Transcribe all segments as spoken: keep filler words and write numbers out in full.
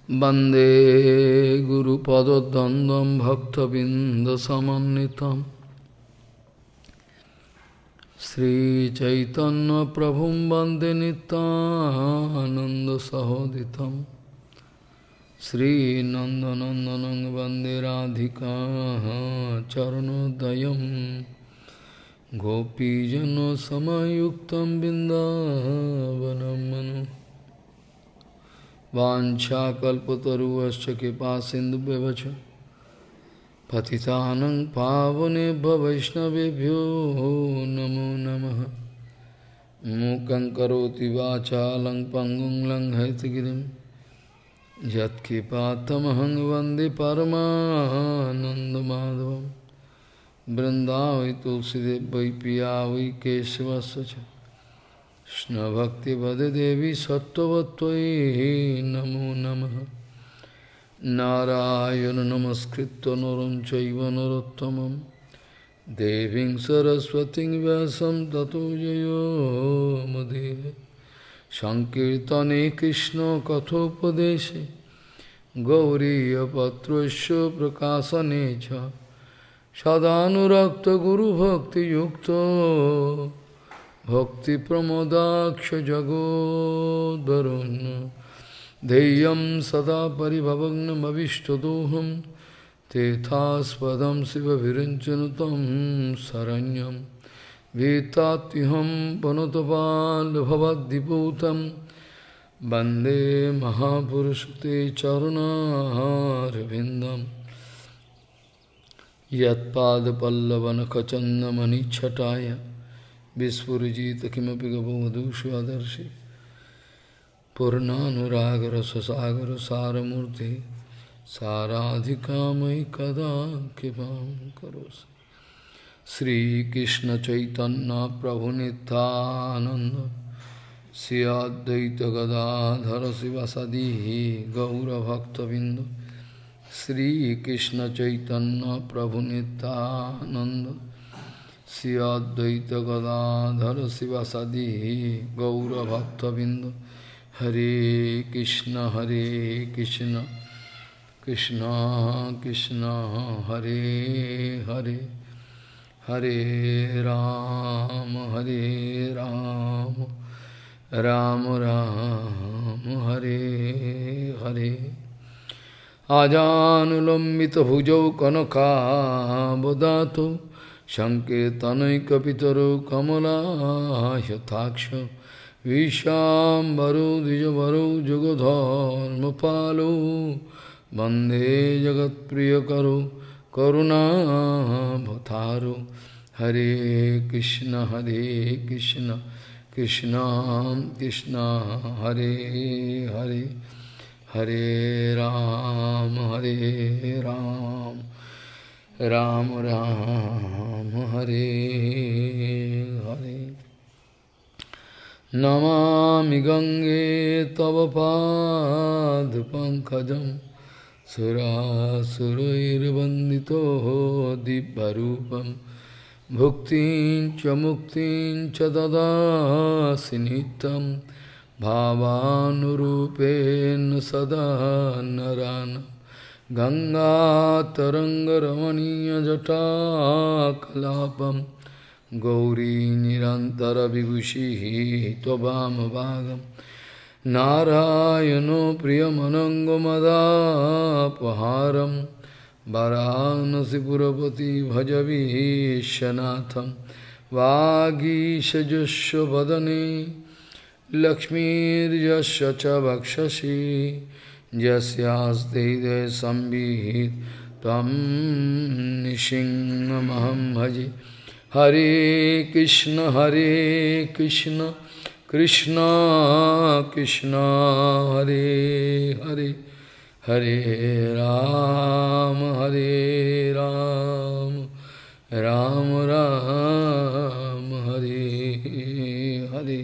वंदे गुरुपदद्वन्द्वं भक्तबिंदसमन्वितं श्रीचैतन्यप्रभुं वन्दे नित्यानन्दसहोदितं श्रीनन्दनन्दनं वन्दे राधिका चरणोदयं गोपीजनसमयुक्तं बिन्दावनं मनु वाञ्छाकल्पतरुश्च कृपासिन्धुभ्यश्च पतितानं पावनेभ्यो वैष्णवेभ्यो नमो नमः। मूकं करोति वाचालं पङ्गुं लङ्घयितगिरिं यत्कृपातमहं वन्दे परमानन्दमाधवं। वृन्दावै तुलसीदेव वै पिया वै केशवस्य च कृष्ण भक्ति पदे देवी सत्ववत्त्वयि नमो नमः। नारायण नमस्कृत्य नरं चैव नरोत्तमं देवीं सरस्वतीं व्यासं ततो जयो मुदीरये। संकीर्तने कृष्ण कथोपदेशे गौरीयपत्रस्य प्रकाशने च सदानुरक्त गुरुभक्तियुक्तो भक्ति प्रमोदाक्ष जगोद्वरुन् धेयं सदा परिभवग्नमविष्टदोहं तेथास्पदं शिवविरञ्चनुतं शरण्यं भीतात्युहं वनुतपाल्भवद्दिपूतं वन्दे महापुरुषते चरुणारविन्दं यत्पादपल्लवनखचन्दमणिच्छटाय विस्फुरिजित किमपि गबवधूषु आदर्शि पूर्णानुरागर ससागर सारमूर्ति साराधिकामयि कदा कृपां करोसि। श्रीकृष्ण चैतन्य प्रभु नित्यानंद श्री अद्वैत गदाधर शिवासादि गौरभक्तबिंद। श्रीकृष्ण चैतन्य प्रभु नित्यानंद श्री अद्वैत गदाधर शिवासादि गौरभक्तबिंद। हरे कृष्ण हरे कृष्ण कृष्ण कृष्ण हरे हरे हरे राम हरे राम राम राम हरे हरे। आजानुलंबित भुजौ कनकावदातो संकीर्तनैकपितरो कमलायताक्ष विशाम्बरो द्विजवरो जुगधर्मपालो वन्दे जगत्प्रियकरो करुणावतारो। हरे कृष्ण हरे कृष्ण कृष्ण कृष्ण हरे हरे हरे राम हरे राम राम राम हरे हरे। नमामि गंगे तव पादपङ्कजं सुरासुरैर्वन्दितो दिव्यरूपं भुक्तिं च मुक्तिं च ददासि नित्यं भावानुरूपेण सदा नरानं। गंगातरङ्गरमणीयजटाकलापं गौरी निरन्तरविभूषिः त्ववामभागं नारायणो प्रियमनङ्गमदापहारं वाराणसीपुरपति भज विश्वनाथं। वागीशजुष्व वदने लक्ष्मीर्यस्य च वक्षसि यस्यास्ते हृदये संविहितं तं नृसिंहमहं भजे। हरे कृष्ण हरे कृष्ण कृष्ण कृष्ण हरे हरे हरे राम हरे राम राम राम हरे हरे।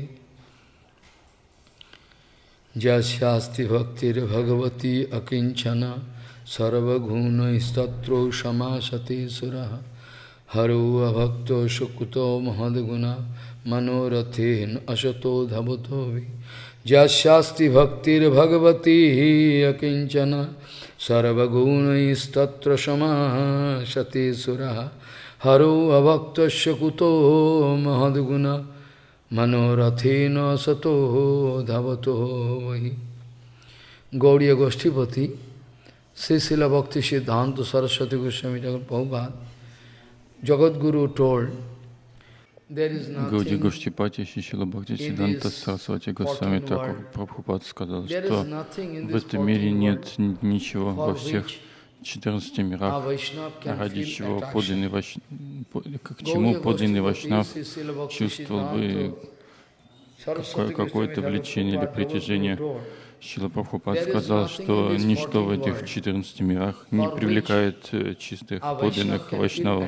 यस्यास्ति भक्तिर्भगवती अकिंचना सर्वगुणैस्तत्रो समासते सुरः। हरो अभक्तो सुकृतो महद्गुणा मनोरथेन असतो धवतो Jasyasti bhaktir bhagavati akinchana sarvagunaistattra samasati suraha haro avaktasya kuto mahadguna manorathena sato dhavato vahi. Gauriya Goshtipati, Srila Bhakti Siddhanta Saraswati Goswami Thakur Prabhupada, Jagadguru told, there is Гауди nothing Гоштипати Шрила Бхакти Сиддханта Сарасвати Госвами Такур Прабхупад сказал, что в этом мире нет ничего во всех четырнадцати мирах, ради чего подлинный вайш... к чему подлинный вайшнав чувствовал бы какое-то влечение или притяжение. Шрила Прабхупад сказал, что ничто в этих четырнадцати мирах не привлекает чистых подлинных вайшнавов.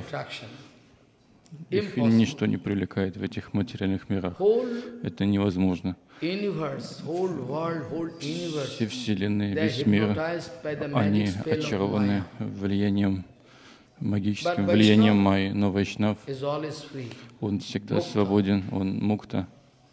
Их ничто не привлекает в этих материальных мирах. Это невозможно. Все вселенные, весь мир, они очарованы влиянием, магическим влиянием Майи. Но Вайшнав, он всегда свободен, он мукта.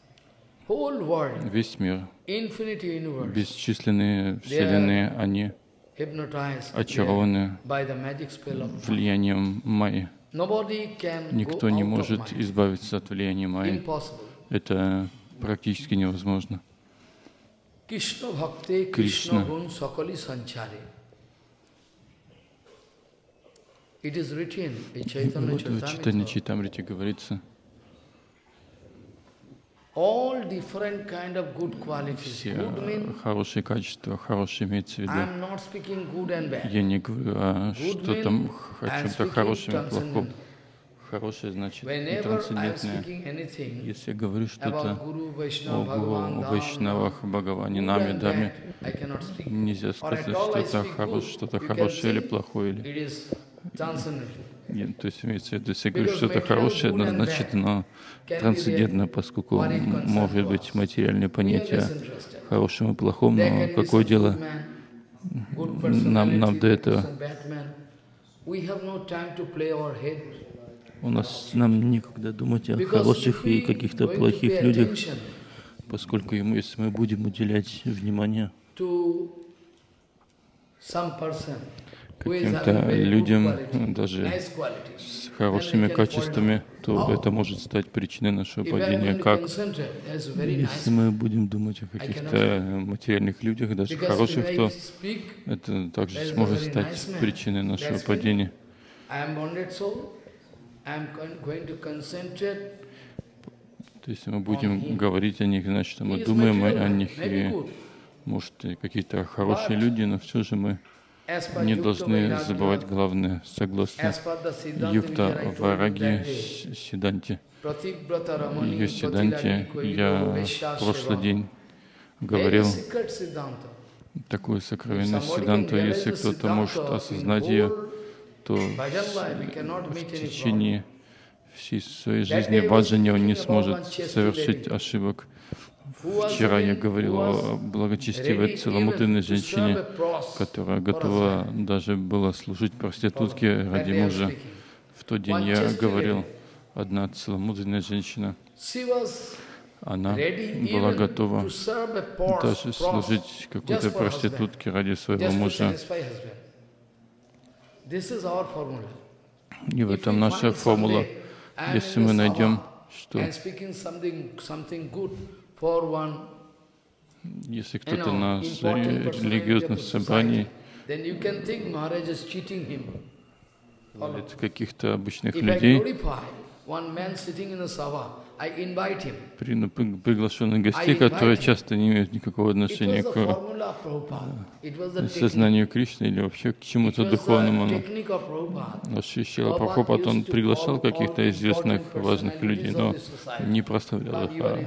Весь мир, бесчисленные вселенные, они очарованы влиянием Майи. Никто не может избавиться от влияния Майи. Это практически невозможно. Кришна. Вот в Чайтанья Чайтамрите говорится, все хорошие качества, хорошие имеется в виду. Я не говорю о что-то, о чем-то хорошем и плохом. Хорошее значит трансцендентное. Если я говорю что-то о Гуру, о Вайшнавах, Бхагаване, Наме, Даме, нельзя сказать, что это хорошее, что-то хорошее или плохое. Или... То есть имеется в виду, если я говорю что-то хорошее, однозначно трансцендентно, поскольку может быть материальное понятие о хорошем и плохом, но какое дело нам, нам до этого? У нас нам некогда думать о хороших и каких-то плохих людях, поскольку ему, если мы будем уделять внимание каким-то людям, даже с хорошими качествами, то это может стать причиной нашего падения. Как если мы будем думать о каких-то материальных людях, даже хороших, то это также сможет стать причиной нашего падения. То есть мы будем говорить о них, значит, мы думаем о них, и, может, какие-то хорошие люди, но все же мы не должны забывать главное, согласно Юкта Вайраги Сиддханте. Ее Сиддханте я в прошлый день говорил такую сокровенную Сиддханту. Если кто-то может осознать ее, то в течение всей своей жизни в баджане он не сможет совершить ошибок. Вчера я говорил о благочестивой целомудренной женщине, которая готова даже была служить проститутке ради мужа. В тот день я говорил, одна целомудренная женщина, она была готова даже служить какой-то проститутке ради своего мужа. И в этом наша формула. Если мы найдем, что если кто-то на религиозном собрании хвалит каких-то обычных людей, при приглашенных гостей, которые часто не имеют никакого отношения к сознанию Кришны или вообще к чему-то духовному. Шри Шрила Прабхупад, он приглашал каких-то известных, важных людей, но не проставлял их, а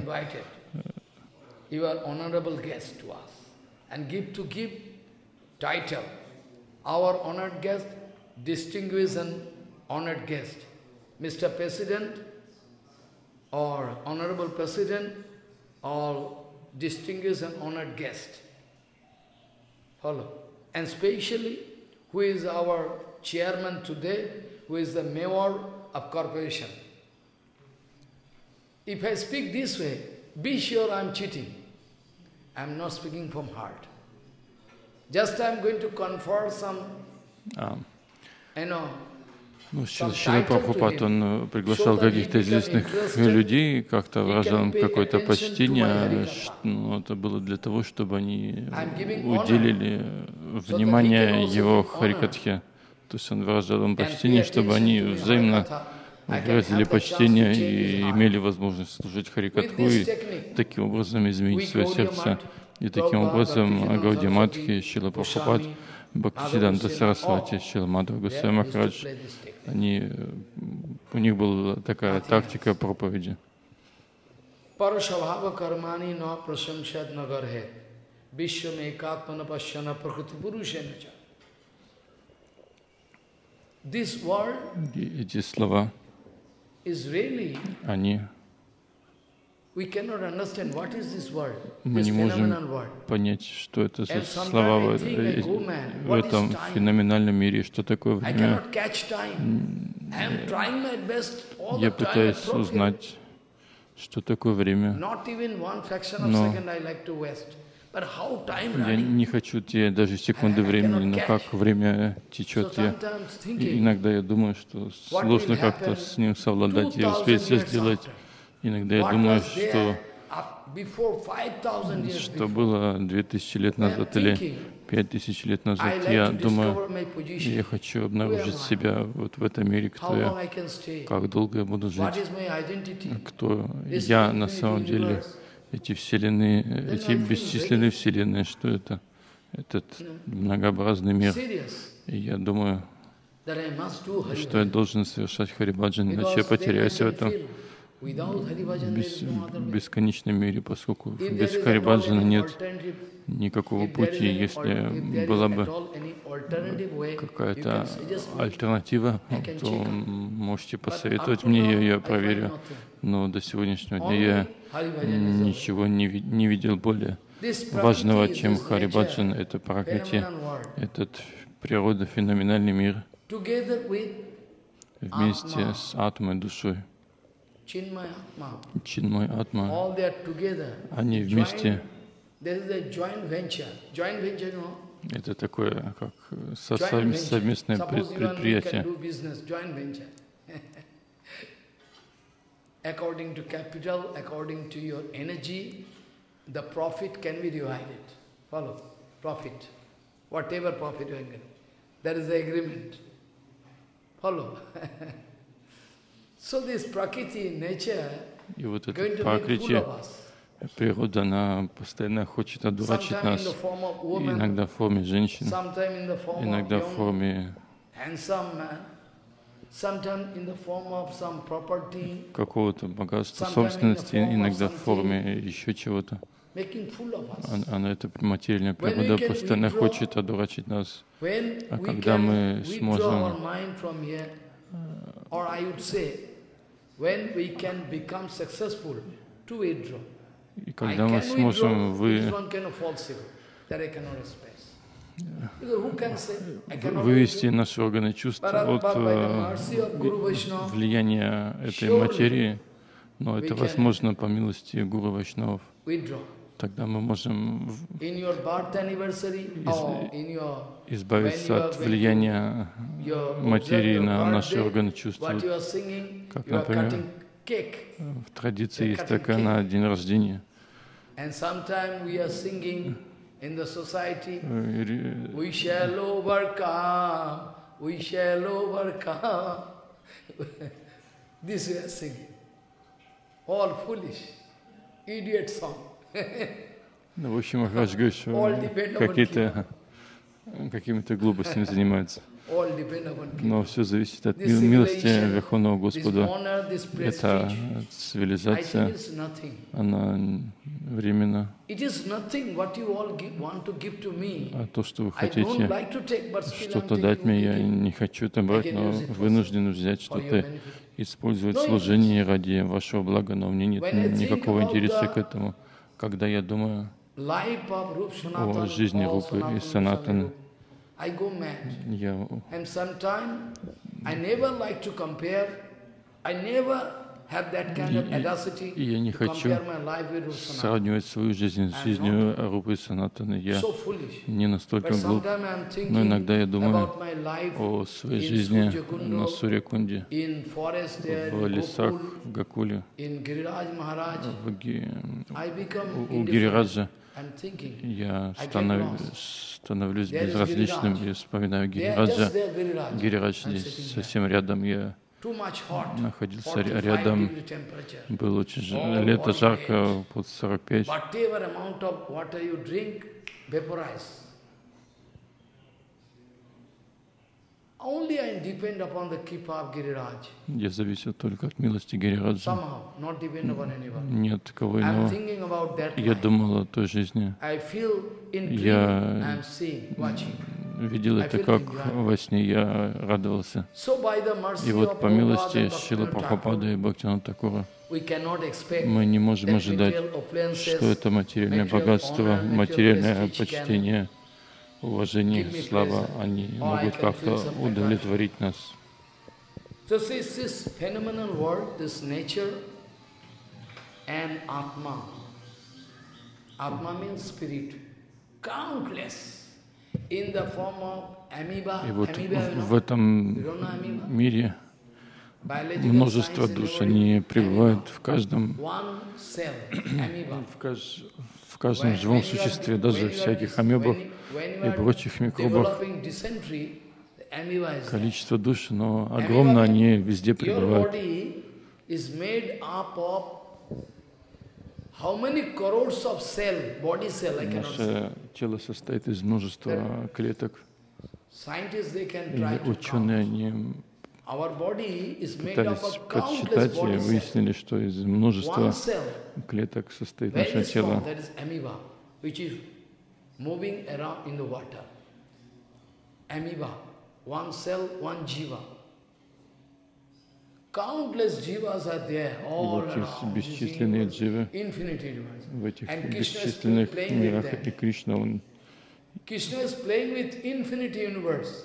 or honorable president, or distinguished and honored guest. Follow. And especially, who is our chairman today, who is the mayor of corporation. If I speak this way, be sure I am cheating. I'm not speaking from heart. Just I'm going to confer some, А, you know, ну, Шрила Прабхупад, он приглашал каких-то известных людей, как-то выражал им какое-то почтение. Ну, это было для того, чтобы они уделили внимание его Харикатхе. То есть он выражал им почтение, чтобы они взаимно выразили почтение и имели возможность служить Харикатху и таким образом изменить свое сердце. И таким образом Гаудия Матхи, Шрила Прабхупад, Бхактисиданта Сарасвати, Шрила Мадхава Госвами Махарадж, они, у них была такая тактика проповеди. Parashabhava karmani na prasamsad nagarhet vishwam ekatmana pashyana prakriti purushenacha. This word Эти слова, is really, они, we cannot understand what is this word, мы this не можем phenomenal word. понять, что это за And слова в, sometimes I think like, oh man, в what is этом time? феноменальном мире, что такое I время. cannot catch time. I am trying my best all Я the time пытаюсь appropriate. узнать, что такое время. Not even one fraction of Но second I like to waste. But how time я running? не хочу терять даже секунды времени, но как время So течет, я sometimes и thinking, иногда я думаю, что what сложно will как-то happen с ним совладать и two успеть thousand все years сделать. after? Иногда я What думаю, was что there up before five thousand years что before? было две тысячи лет I am назад или thinking, пять тысяч лет I назад. like Я to думаю, discover my position. я хочу Who обнаружить am I? себя вот в этом мире, How кто long я, I can stay? как долго я буду What жить, is my identity? кто This я на infinite самом деле, universe. эти вселенные, Then эти I feel бесчисленные very, вселенные, что это? Этот you know, многообразный мир. serious И я думаю, that I must do Hari что я Bhajan. должен совершать Харибаджан, иначе я Because then I потеряюсь в can этом feel without Hari Bhajan there бес- is no other way. бесконечном мире, поскольку If there без is at all Харибаджана any нет alternative, никакого if there is пути. any al- Если if there is была at бы all any alternative way, you какая-то can suggest me. альтернатива, I can то check out. можете But посоветовать up to мне, now, я ее I find проверю. nothing. Но до сегодняшнего дня Only я Hari Bhajan is the way. ничего не, ви- не видел более This важного, Prakriti, чем this Харибаджан. nature, Это Пракрити, phenomenon world, этот природа, феноменальный мир together with вместе Atma, с Атмой, душой. Chinmaya Atma, Чинмой Атма, all they are together. они Joint, вместе. there is a joint venture. Joint venture, you know? Это такое, как со- Joint совм- venture. совместное пред- Suppose you and me can предприятие. do business, joint venture. According to capital, according to your energy, the profit can be divided. Follow? Profit. Whatever profit you are getting. That is the agreement. Follow? So this Prakriti nature И вот going эта to make fool Пракрити, of us. природа, она постоянно хочет одурачить Sometime in нас. the form of И woman, иногда в форме женщин, sometime in the form of иногда в young, форме handsome man, sometime in the form of some property, какого-то богатства, Sometime in the собственности, form of иногда в something. форме еще чего-то. making fool of us. А- Она, эта материальная When we природа, can постоянно withdraw- хочет одурачить нас. When А we когда can мы withdraw сможем our mind from here, or I would say, when we can become successful to withdraw. И I когда мы can сможем withdraw, it вы, is one kind of falsehood that I cannot express. Because who can say, I cannot вывести withdraw? наши органы чувств But, от but by the э, mercy of Guru Vaishnava, влияния этой surely материи, но we это can возможно по милости Гуру Вайшнавов. withdraw. Тогда мы можем в- In your birth anniversary, or in your, избавиться when you are от going to- влияния your материи observe на your наши birthday, органы чувств. what Вот you are singing, как, you are например, cutting cake. в традиции You're есть cutting такая cake. на день рождения. And sometime we are singing in the society, Э, ре- we shall overcome, we shall overcome. This we are singing. All foolish, idiot song. Ну, в общем, Махарадж говорит, что All depend upon какие-то какими-то глупостями занимается. All depend upon people. Но все зависит от This мил- милости civilization, Верховного This Господа. honor, this Эта prestige, I цивилизация, think it's nothing. она временна. It is nothing what you all give, want to give to me. А то, что вы I don't хотите like to take, but still I'm что-то taking, дать мне, я taking не хочу это брать, но вынужден взять что-то, использовать No служение ради вашего блага, но у меня нет When I think никакого about интереса the к этому. Когда я думаю life of Rup о Sanatan, жизни all Рупы и Sanatan, Санатаны, Rup, I go mad. я And sometimes I never like to compare, I never have that kind of audacity И я не to хочу compare my life with Rupa Sanatana. сравнивать свою жизнь с жизнью Рупы Санатаны. Я So foolish. не настолько But глуп, sometimes I'm thinking но иногда я думаю about my life о своей in жизни Suryakundo, на Сурьякунде, in forest there, в in лесах, Gokul, в Гакуле, in Giriraj Maharaj. в Ги- I become у у indifferent. Гирираджа. I'm thinking, Я I get станов- lost. становлюсь There is безразличным Giriraj. и вспоминаю They are Гирираджа. just there, Giriraj. Гирираджа I'm здесь sitting совсем рядом. Я Too much hot, находился forty-five рядом. degree temperature. Было очень ж- All лето, body жарко, heat. под сорок пять. Whatever amount of water you drink, vaporize. Only I depend upon the kripa of Giriraj. Я зависел только от милости Гирираджа. Somehow, not depend upon anyone. Нет кого I'm иного. thinking about that Я life. думал о той жизни. I feel in dream, Я I'm seeing, watching. видел это как во сне, я радовался. So by the mercy И вот of по милости Prabhupada Шрила and Прабхупады Bhaktivinoda и Бхактивинода Такура we cannot expect мы не можем that ожидать, material opulences, что это материальное material богатство, honor, material материальное prestige can почтение, уважение, give me слава, pleasure, они or I могут can как-то feel some удовлетворить нас. So this, this phenomenal world, this nature and Atma. Atma means spirit. Countless. In the form of amoeba. И вот Amoeba, you в know? этом You don't know amoeba? мире Biological множество science душ, is они already пребывают в каждом, amoeba. One cell, amoeba. в, каж- в каждом When- живом when you are- существе, when даже you are всяких dis- амебах when you- when you и are прочих микробах. developing dysentery, the amoeba is there. Количество душ, но огромно, они везде Your пребывают. body is made up of how many crores of cell, body cell, I cannot say. Наше тело состоит из множества клеток. Scientists, they can И try to ученые, count. они Our body is made up пытались of countless подсчитать и body cells. выяснили, что из One множества cell, клеток состоит very наше small, тело. that is amoeba, which is moving around in the water. Amoeba, one cell, one jiva. Countless jivas are there, И all вот есть around. this бесчисленные universe, дживы infinity universe. в этих And Krishna is бесчисленных playing with мирах, them. и Кришна, он Krishna is playing with infinity universe.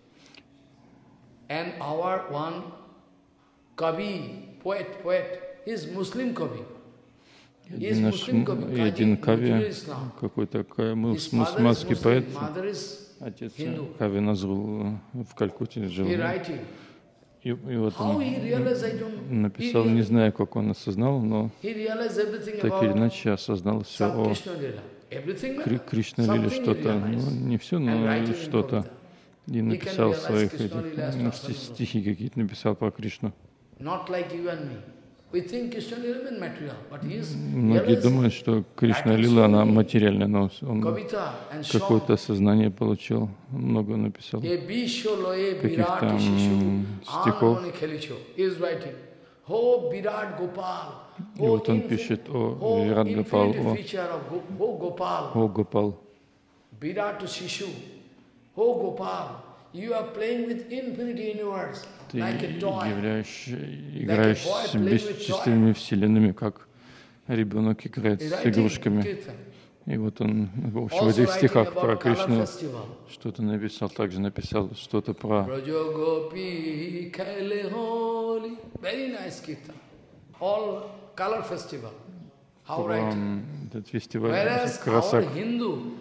And our one Kavi, poet, poet, he is Muslim Kavi. He is один наш Muslim Kavi, и один Kaji, Кави, Mujibur Islam. какой-то ка- мус- His father is мусульманский поэт, Muslim, mother is отец Hindu. Кави Назрул в Калькутте жил. He writing. И, и вот How он he realized, I don't know. написал, He, не realized, знаю, как он осознал, но he realized everything так или about иначе осознал все some о Krishna Lila. Everything, Кри- Кришна Лиле, something he что-то, ну, realized. не все, And но writing in что-то. Kavita. И написал realize своих Krishna этих, Lila as ну, Rasa сти- стихи какие-то написал про Кришну. Not like you and me. We think Krishna Lila is material, but he is Многие realized думают, что Кришна writing Лила, so она many материальная, но он Kavita and какое-то song. сознание получил, много написал. A bisho loe Каких-то, birati shishu м, стихов. anamani khelicho. He is writing. Ho Virat Gopal. И Ho вот он infin- пишет о ho Вират Гопал, infinite о, feature of Go- Ho Gopal. о Гопал. Virat Shishu. Ho Gopal. You are playing with infinity universe Ты like a toy. являешь, играешь boy с playing with бесчисленными вселенными, как ребенок играет He с writing игрушками. Kirtan. И вот он в общем, в Also этих writing стихах про about color Кришну festival. что-то написал, также написал что-то про Brajo Gopi Kaile Holi. Very nice kirtan. All color festival. How про writing? этот фестиваль Whereas our красок. Hindu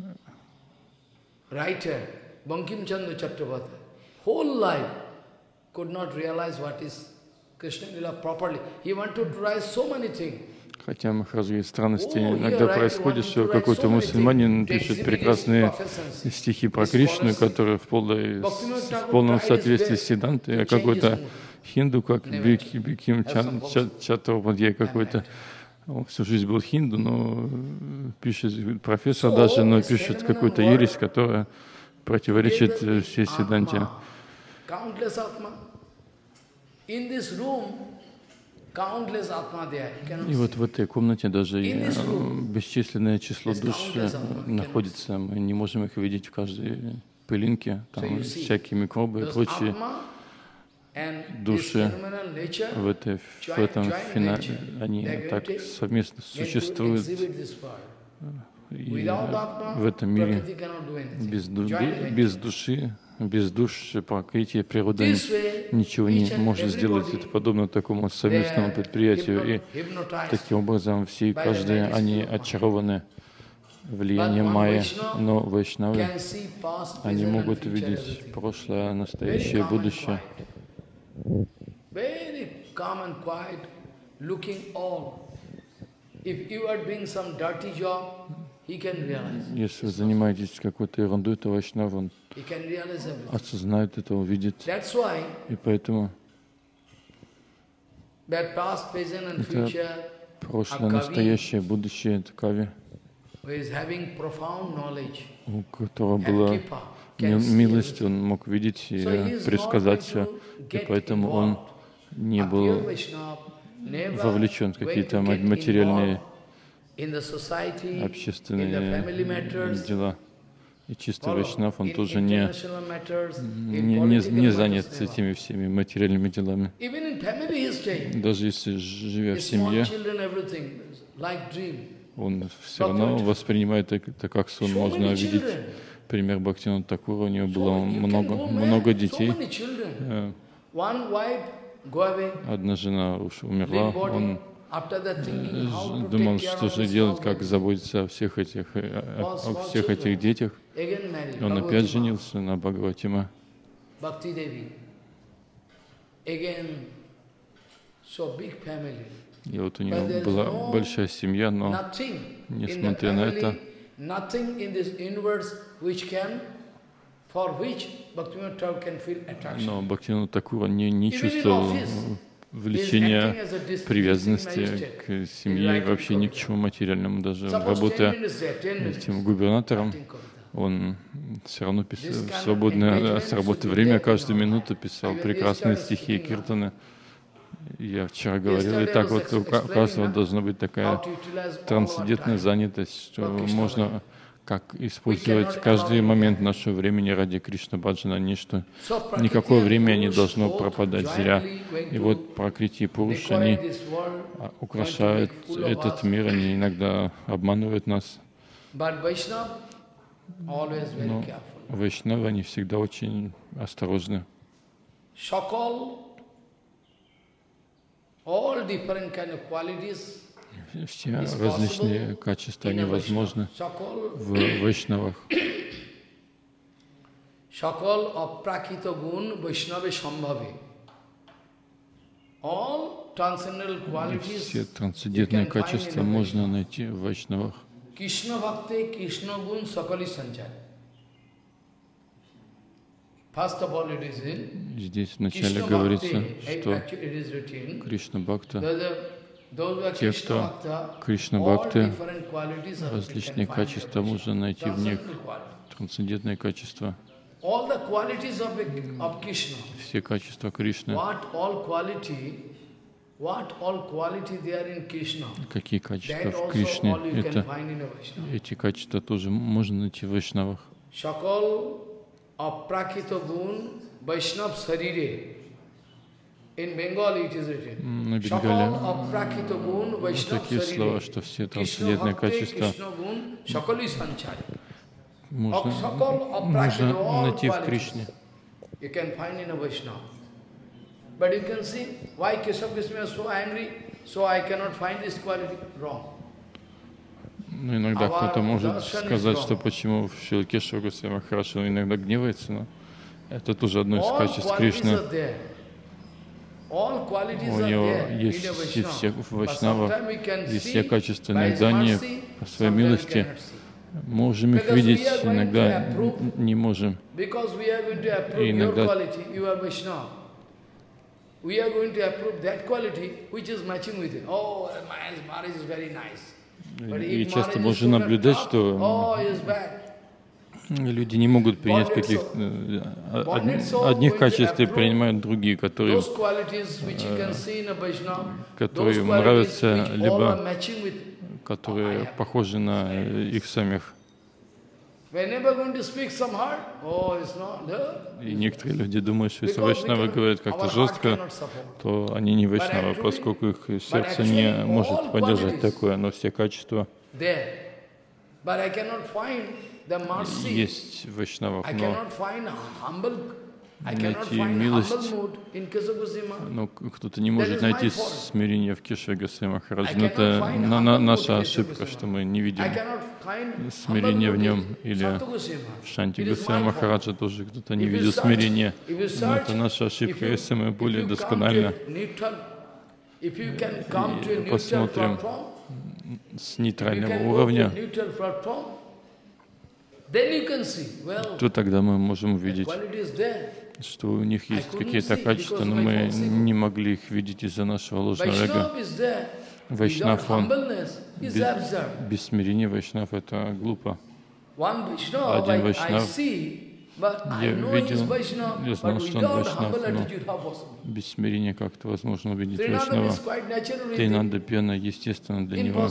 writer, Bankim Chandra Chakravarti, whole life could not realize what is Krishna Lila properly. He wanted to write so many things. Хотя Махараджи странности Oh, иногда here, right, происходит, you что want to какой-то write so many мусульманин things, to пишет exhibit прекрасные his professions, стихи про his Кришну, policy. которые в, полной, Bhaktivinoda в Thakur полном tried his соответствии best с Сидантой, to а change какой-то his mood. хинду, как Never. Бики- Биким Have Чан- some Ча- policy. Чаттападьяй какой-то. Он всю жизнь был хинду, но пишет профессор So, даже, но this пишет phenomenon какую-то world ересь, которая противоречит э, всей Сиданте. Atma, countless Atma. In this room, countless Atma there. You cannot И вот see. в этой комнате даже In this э, room, бесчисленное число there's душ countless э, Atma, you находится. Мы не можем их видеть в каждой пылинке. So Там you see, всякие микробы и those прочие Atma and this души phenomenal nature в, этой, в joint- этом joint финале, nature, они they are так going to- совместно can to существуют. exhibit this world. И Without Atma, в этом мире Prakriti cannot do anything. без, ду- Joint nature. без души без душ, пракрити, природа ничего не может сделать. Это подобно такому совместному предприятию. И таким образом все и каждый, они очарованы влиянием майя. Но вайшнавы, они могут увидеть прошлое, настоящее, будущее. Если вы занимаетесь какой-то ерундой, то вайшнав, он осознает это, увидит. И поэтому это прошлое, настоящее, будущее, это Кави, у которого была милость, он мог видеть и предсказать все, и поэтому он не был вовлечен в какие-то материальные общественные дела. И чистый вайшнав, он тоже не, не, не, не занят этими всеми материальными делами. Даже если, живя в семье, он все равно воспринимает это как сон. Можно видеть пример Бхактивинода Такура, у него было много, много детей. Одна жена уж умерла, он думал, что же делать, как заботиться о всех этих, о, о всех этих детях. Он опять женился на Бхагаватима. И вот у него была большая семья, но несмотря на это, но Бхактивинода Такура не, не чувствовал влечения, привязанности к семье, вообще ни к чему материальному. Даже работая этим губернатором, он все равно писал, в свободное с работы время каждую минуту писал прекрасные стихи и киртаны. Я вчера говорил, и так вот у каждого должна быть такая трансцендентная занятость, что можно как использовать каждый момент нашего времени ради Кришна Баджана, ничто, никакое время не должно пропадать зря. И вот Пракрити и Пуруш, они украшают этот мир, они иногда обманывают нас. Но вайшнавы, они всегда очень осторожны. Все различные качества невозможны в вайшнавах. Все трансцендентные качества можно найти в вайшнавах. Здесь вначале говорится, что Кришна Бхакта, те, кто Кришна Бхакты, различные качества можно найти в них, трансцендентные качества. Все качества Кришны. Какие качества в Кришне? Это, эти качества тоже можно найти в вайшнавах. На Бенгале такие слова, что все трансцендентные качества можно, можно найти в Кришне. Но иногда кто-то может сказать, что почему Шрила Кешава Госвами Махарадж иногда гневается, но это тоже одно из качеств Кришны. У него есть все, все в вайшнавах, есть все качества. Иногда они по своей милости можем их видеть, иногда не можем. И иногда и часто можно наблюдать, что люди не могут принять каких-то одних качеств и принимают другие, которые, которые им нравятся, либо которые похожи на их самих. И некоторые люди думают, что если вайшнавы говорят как-то жестко, то они не вайшнавы, поскольку их сердце не может поддержать такое, но все качества есть вайшнавов, но найти милость, но кто-то не может найти смирение в Кешаве Госвами Махараджа. Но это на, на, наша ошибка, что мы не видим смирения в нем. Или в Шанти Госвами Махараджа тоже кто-то не видел смирения. Но это наша ошибка. Если мы более досконально посмотрим с нейтрального уровня, то тогда мы можем увидеть, что у них есть какие-то качества, но мы не могли их видеть из-за нашего ложного эго. Вайшнав, он без, без смирения Вайшнав — это глупо. Один Вайшнав, я видел, я знал, что он Вайшнав, но без смирения как-то возможно увидеть Вайшнава. Тейнанда Пьяна естественно для него.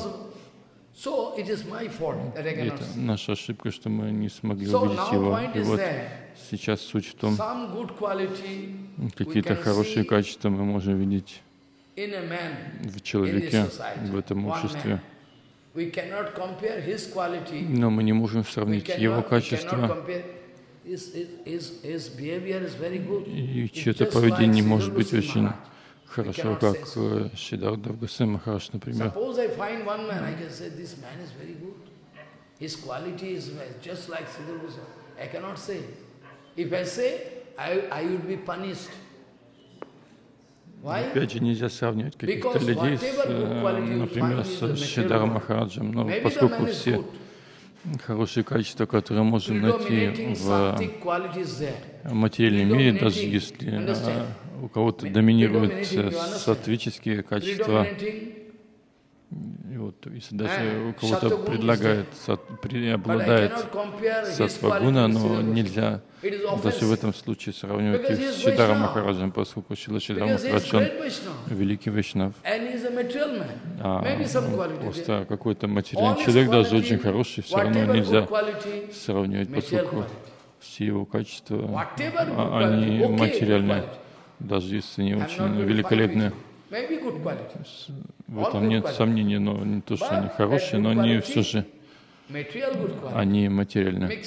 Это наша ошибка, что мы не смогли увидеть его. И вот сейчас суть в том, какие-то хорошие качества мы можем видеть в человеке, в этом обществе. Но мы не можем сравнить его качества, и чье-то поведение может быть очень хорошо, как Шридарда Госвами Махарадж, например. Опять же, нельзя сравнивать каких-то людей, с, например, с Шридаром Махараджем, но поскольку все хорошие качества, которые можем найти в материальном мире, даже если у кого-то доминируют саттвические качества, и вот, если даже у кого-то предлагает, преобладает саттва-гуна, но нельзя даже в этом случае сравнивать их с Шридаром Махараджем, поскольку Шрила Шридар Махарадж, он великий вайшнав. А просто какой-то материальный человек, даже очень хороший, все равно нельзя сравнивать, поскольку все его качества, они материальные, даже если они очень великолепные. В этом нет сомнений, но не то, что они хорошие, но они все же, они материальные.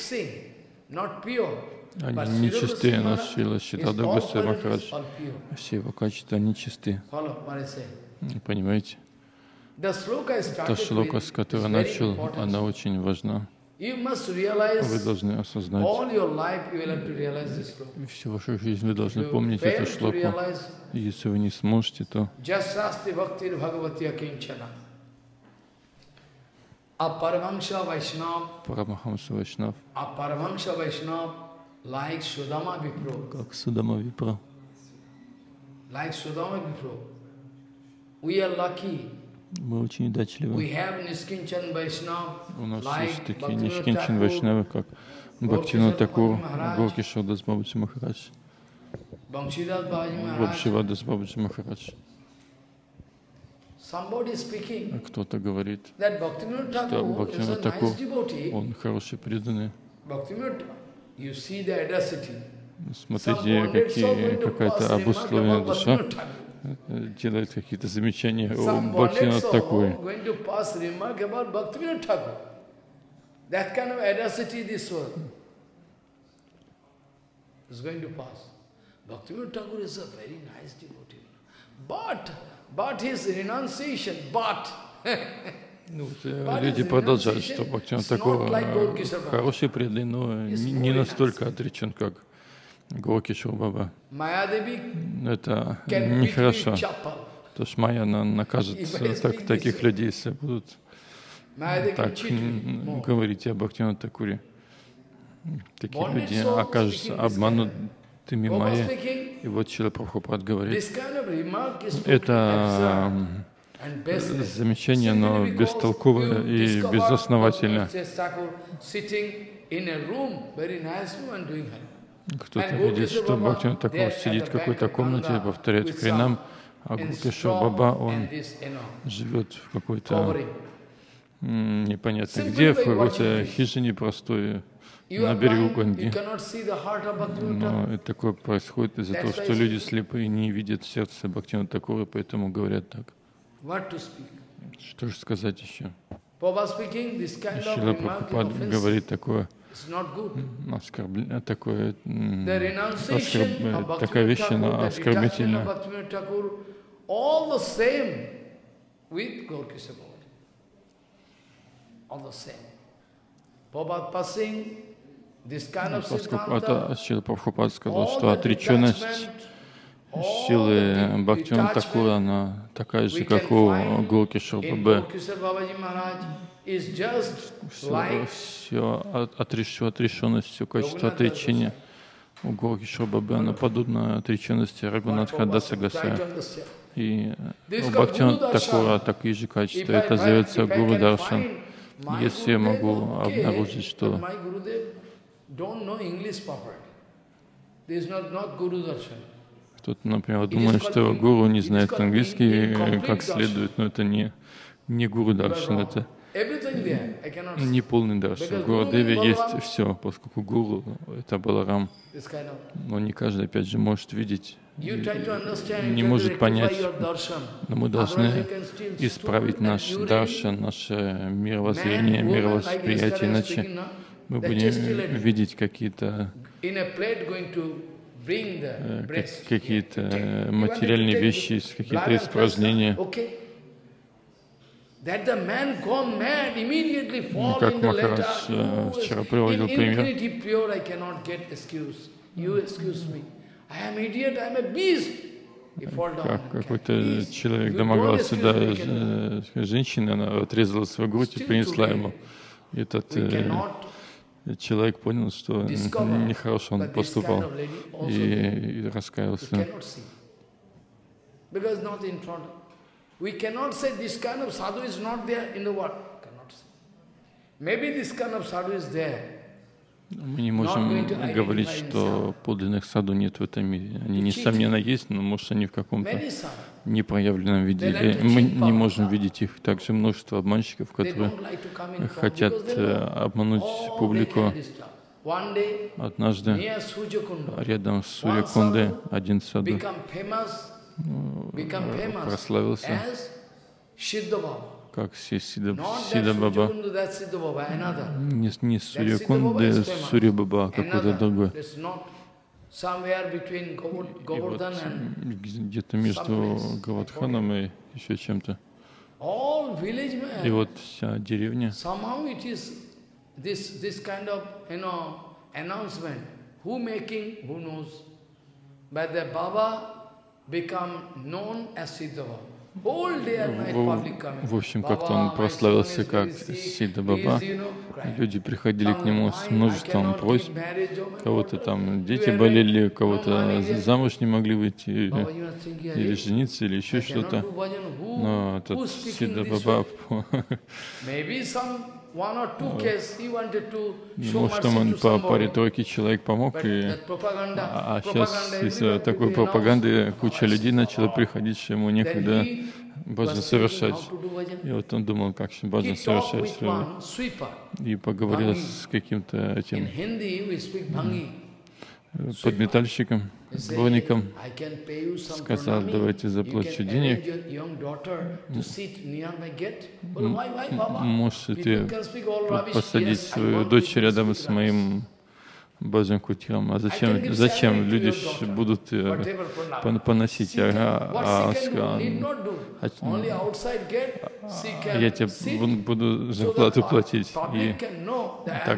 Они не чистые, но Шрила Шридарда Госвами Махарадж, все его качества, они чистые. Понимаете? Та шлока, с которой начал, она очень важна. Вы должны осознать, всю вашу жизнь вы должны помнить эту шлоку. И если вы не сможете, то Парамахамса Вайшнав, как Судама Випра. Мы очень удачливы. У нас есть такие Нишкинчан Вайшнавы, как Бхактивинода Такур, Гауракишор Дас Бабаджи Махарадж, Бхакшивадас Бабаджи Махарадж. Кто-то говорит, что Бхактивинода Такур, он хороший преданный. Смотрите, какие, какая-то обусловленная душа делает какие-то замечания о Бхактивинода Такуре. Ну, люди продолжают, что Бхактивинода Такур хороший преданный, но не настолько отречен, как Гауракишор Баба. Это нехорошо. То что Майя она накажет так, таких людей, если будут так говорить о Бхактивинода Такуре. Такие люди окажутся обманутыми Майей. И вот Шрила Прабхупад говорит, это замечание, но бестолковое и безосновательное. Кто-то видит, что Бхактивинода Такур сидит в какой-то комнате, повторяет Харинам, а Гауракишор Баба, он живет в какой-то непонятно где, в какой-то хижине простой на берегу Ганги. Но это такое происходит из-за того, что люди слепые не видят сердце Бхактивинода Такура, поэтому говорят так. Что же сказать еще? Шрила Прабхупад говорит такое оскорб... такое, оскорб... такая вещь, она оскорбительна. Поскольку это Шрила Прабхупад сказал, что отреченность силы Бхактивинода Такура, она такая же, как у Гуру Кишора Бабы. Все, все отреш, отрешенность, все качество отречения у Гуру Кишора Бабы, она подобна отреченности Рагунатха Даса Госвами. И у Бхактивинода Такура такие же качества. Это зовется Гуру Даршан. Если я могу обнаружить, что кто-то, например, думает, что гуру не знает английский как следует, но это не, не Гуру Даршан, это не полный даршан. В Гурудеве есть все, поскольку гуру — это Баларам. Но не каждый, опять же, может видеть, не может понять. Но мы должны исправить наш даршан, наше мировоззрение, мировосприятие, иначе мы будем видеть какие-то какие-то материальные вещи, какие-то испражнения. Ну, как Махарадж вчера приводил пример. Как какой-то человек домогался до женщины, она отрезала свою грудь и принесла ему. Этот человек понял, что нехорошо он поступал, и, и раскаялся. We cannot say this kind of sadhu is not there in the world. Cannot say. Maybe this kind of sadhu is there. Мы не можем говорить, что подлинных саду нет в этом мире. Они, несомненно, есть, но, может, они в каком-то непроявленном виде. И мы не можем видеть их. Также множество обманщиков, которые хотят обмануть публику. Однажды рядом с Сурья-Кундой один саду прославился как Сида Баба. Не, не Сурья-Кунда, а Сурья Баба, какой-то другой. И вот где-то между Гавардханом и еще чем-то. И вот вся деревня. В общем, как-то он прославился как Сида Баба. Люди приходили к нему с множеством просьб. Кого-то там дети болели, кого-то замуж не могли выйти, или, или жениться, или еще что-то. Но этот Сида Баба, может, там по паре-тройке человек помог, и, а сейчас из-за такой пропаганды куча людей начала приходить, что ему некогда баджан совершать. И вот он думал, как же баджан совершать. И поговорил с каким-то этим подметальщиком, дворником, сказал, давайте заплачу денег. Можете посадить свою дочь рядом с моим баджан кутиром. А зачем, зачем люди будут поносить? А, а, а, а я тебе буду зарплату платить. И так,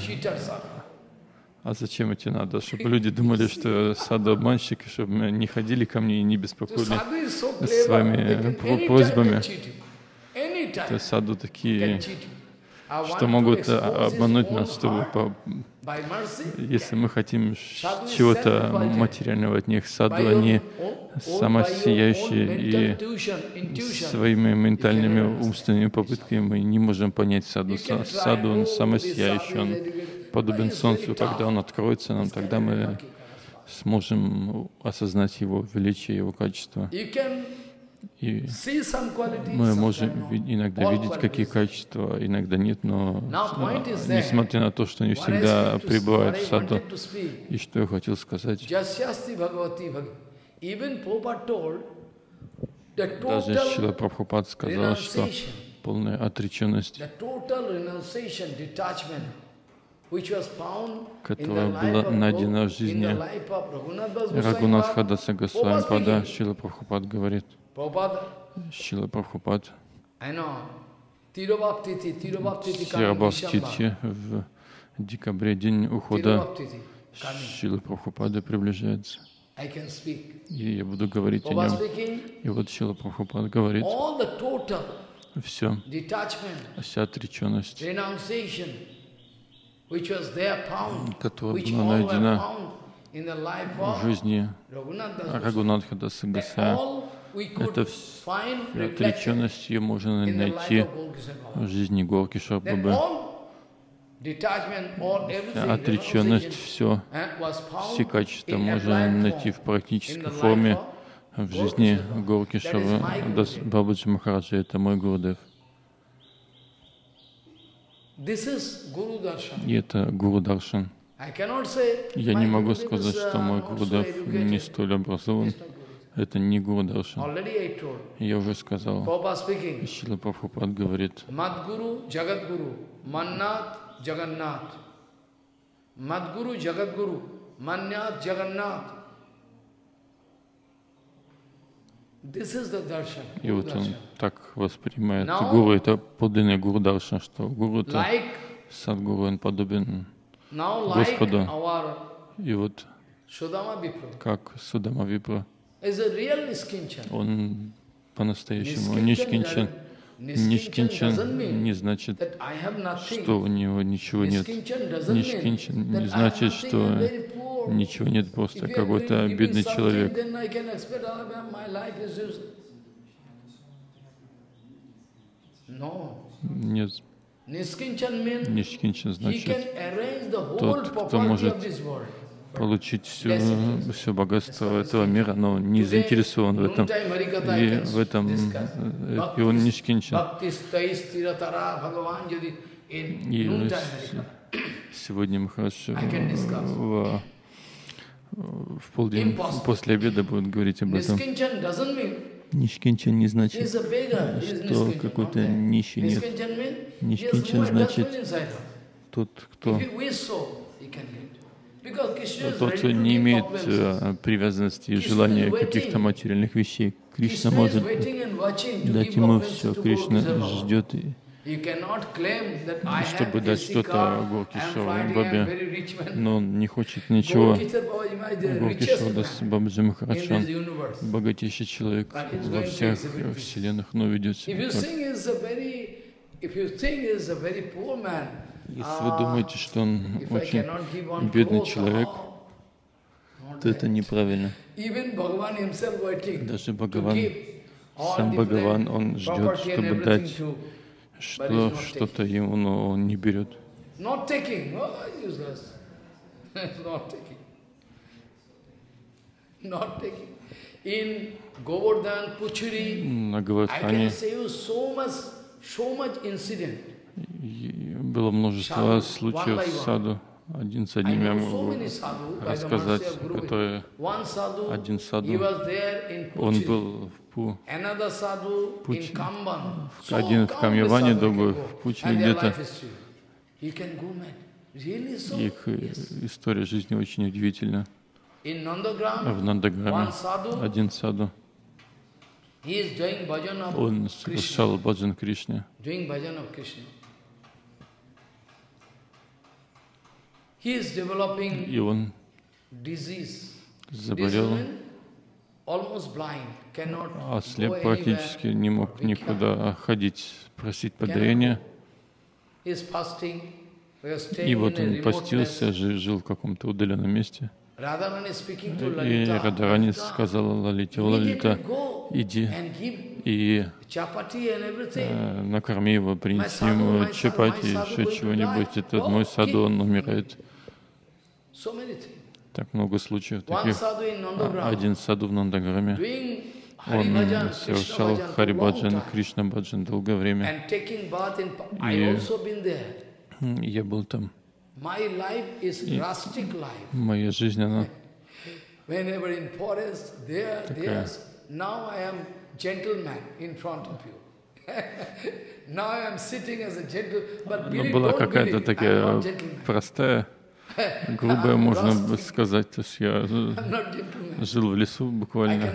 а зачем это надо? Чтобы люди думали, что саду обманщики, чтобы не ходили ко мне и не беспокоили своими просьбами. Это саду такие, что могут обмануть нас, чтобы по... Если мы хотим чего-то материального от них, саду, они самосияющие, и своими ментальными умственными попытками мы не можем понять саду. Саду, он самосияющий, он подобен солнцу. Когда он откроется нам, тогда мы сможем осознать его величие, его качество. И мы можем иногда видеть, какие качества, иногда нет, но несмотря на то, что они всегда пребывают в саду. И что я хотел сказать? Даже Шрила Прабхупад сказал, что полная отреченность которое было найдено в жизни Рагунатха Даса Госвами-пада. Шрила Прабхупад говорит, Шрила Прабхупад Тирабхав-тити в декабре, день ухода Шрилы Прабхупады, приближается. И я буду говорить о нем. И вот Шрила Прабхупад говорит, все, вся отреченность, которая была найдена в жизни Рагунатха Даса Госвами, это отреченность ее можно найти в жизни Гауракишора Бабы. Отреченность, все, все качества можно найти в практической форме в жизни Гауракишора Бабаджи Махараджа. Это мой Гурудев. И это Гуру Даршан. Я не могу сказать, что мой Гурудев не столь образован. Это не Гуру Даршан. Я уже сказал. Шрила Прабхупад говорит, Мадгуру Джагадгуру Маннат Джаганнат. Мадгуру Джагадгуру Маннат Джаганнат. И вот он так воспринимает гуру. Это подлинный Гуру Даршан, что гуру — это садгуру, он подобен Господу. И вот как Судама Випра, он по-настоящему нишкинчан. Нишкинчан не значит, что у него ничего нет. Нишкинчан не значит, что ничего нет, просто какой-то бедный человек. Нет. Нишкинчан значит тот, кто может получить все, все богатство этого мира, но не заинтересован в этом. И в этом и он нишкинчан. И сегодня Махарадж в, в полдень после обеда будет говорить об этом. Нишкинчан не значит, что какой-то нищий нет. Нишкинчан значит тот, кто Тот, кто не имеет uh, привязанности и желания каких-то материальных вещей. Кришна может дать ему все. Кришна ждет, чтобы дать что-то Гауракишору Бабе, но он не хочет ничего. Гауракишор Дас Бабаджи Махарадж, он богатейший человек во всех вселенных, но ведет себя как. Если вы думаете, что он очень бедный человек, то это неправильно. Даже Бхагаван, сам Бхагаван, он ждет, чтобы дать что, что-то ему, но он не берет. На Говардхане было множество случаев в саду. Один с одним я могу рассказать, которые один саду, он был в Пу, Пуч, один в Камьяване, другой в Пуче где-то. Их история жизни очень удивительна. В Нандаграме один саду, он совершал баджан Кришне. И он заболел, ослеп, практически не мог никуда ходить, просить подаяние. И вот он постился, жил в каком-то удаленном месте. И Радхарани сказала Лалите: Лалита, иди и э, накорми его, принеси ему чапати, еще чего-нибудь. Это мой саду, он умирает. Так много случаев таких. Один саду в Нандаграме, он совершал Харибаджан, Кришна Баджан долгое время. И я был там. И моя жизнь, она такая. Но была какая-то такая простая, грубая, можно бы сказать, то есть я жил в лесу буквально.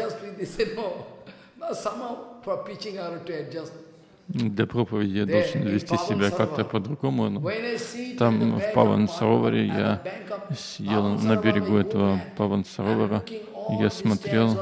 Для проповеди я должен вести себя как-то по-другому. Но там, в Паван-Сароваре, я сидел на берегу этого Паван-Саровара, и я смотрел,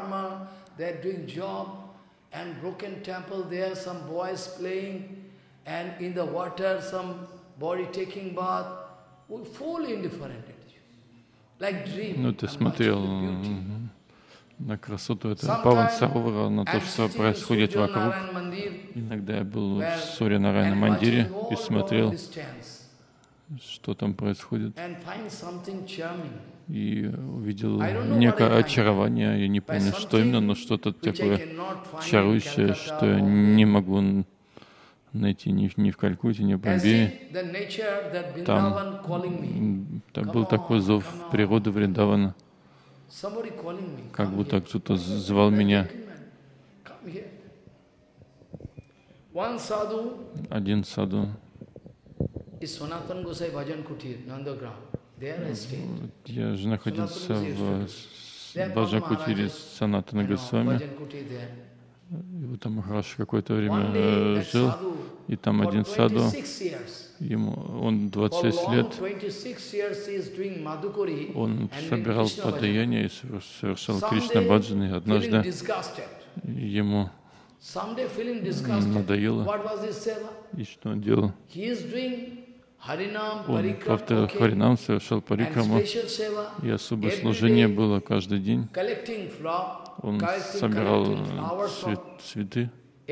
ну, ты смотрел на красоту этого Паван-Саровара, на то, что происходит вокруг. Иногда я был в Сурья-Нарайана Мандире и смотрел, что там происходит. И увидел некое очарование, я не помню, что именно, но что-то такое чарующее, что я не могу найти ни, ни в Калькутте, ни в Бомбее. Там, там был такой зов природы Вриндавана, как будто кто-то звал меня. Один саду. Я же находился в Баджан-кутире с Санатана Госвами. И вот там Махараш какое-то время жил, и там один саду, ему, он двадцать шесть лет, он собирал подаяние и совершал Кришна-баджан, и однажды ему надоело, и что он делал? Он повторял Харинам, совершал парикраму, и особое служение было каждый день. Он собирал цветы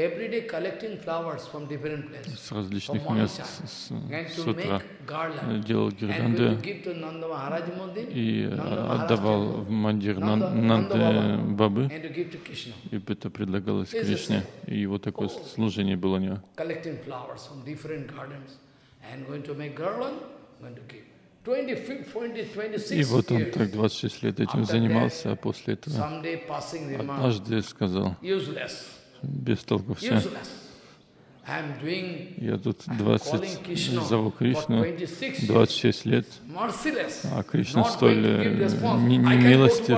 с различных мест с, с утра, делал гирлянды и отдавал в мандир Нанды Бабы, и это предлагалось Кришне, и его такое служение было у него. И вот он так двадцать шесть лет этим занимался, а после этого однажды сказал: без толку все. Я тут двадцать зову Кришну, двадцать шесть лет, а Кришна столь немилостив,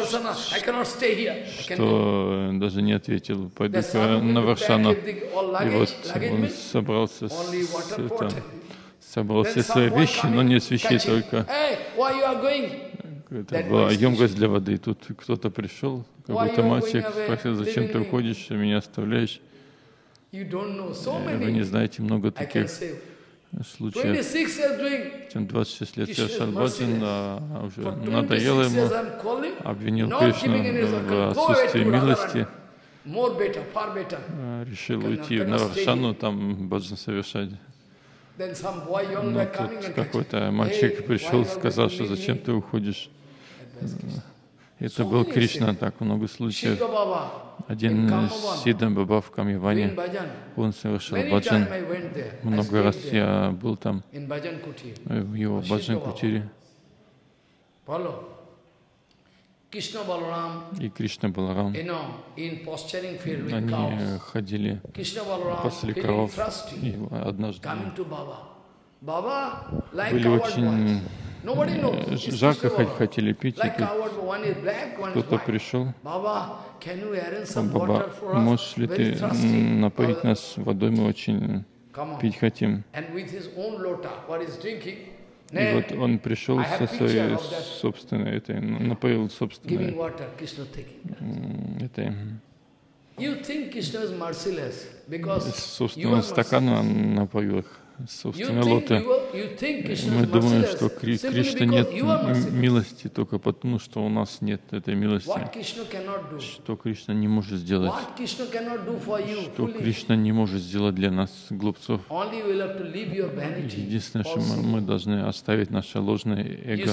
что даже не ответил. Пойду-ка на Варшану. И вот он собрался с, это, собрал все свои вещи, но не с вещей только. Это была емкость для воды. Тут кто-то пришел, какой-то мальчик, спросил: зачем ты уходишь, меня оставляешь? Вы не знаете много таких случаев. Тем двадцать шесть лет совершал баджан, а уже надоело ему, обвинил Кришну в отсутствии милости, решил уйти на Варшану, там баджан совершать. Но тут какой-то мальчик пришел, сказал, что зачем ты уходишь. Это был Кришна, так много случаев. Один Сидха Баба в Камьяване, он совершил баджан. Много раз я был там, в его баджан-кутире. И Кришна Баларам, они ходили, пасли коров, и однажды были очень жарко, хотели пить, и тут кто-то пришел: Баба, можешь ли ты напоить нас водой, мы очень пить хотим. И вот он пришел со своей собственной, этой, напоил собственной этой, собственного стакана, напоил их, собственной лоты. Мы думаем, что Кри Кришна нет милости только потому, что у нас нет этой милости. Что Кришна не может сделать? Что Кришна не может сделать для нас, глупцов? Единственное, что мы, мы должны оставить наше ложное эго.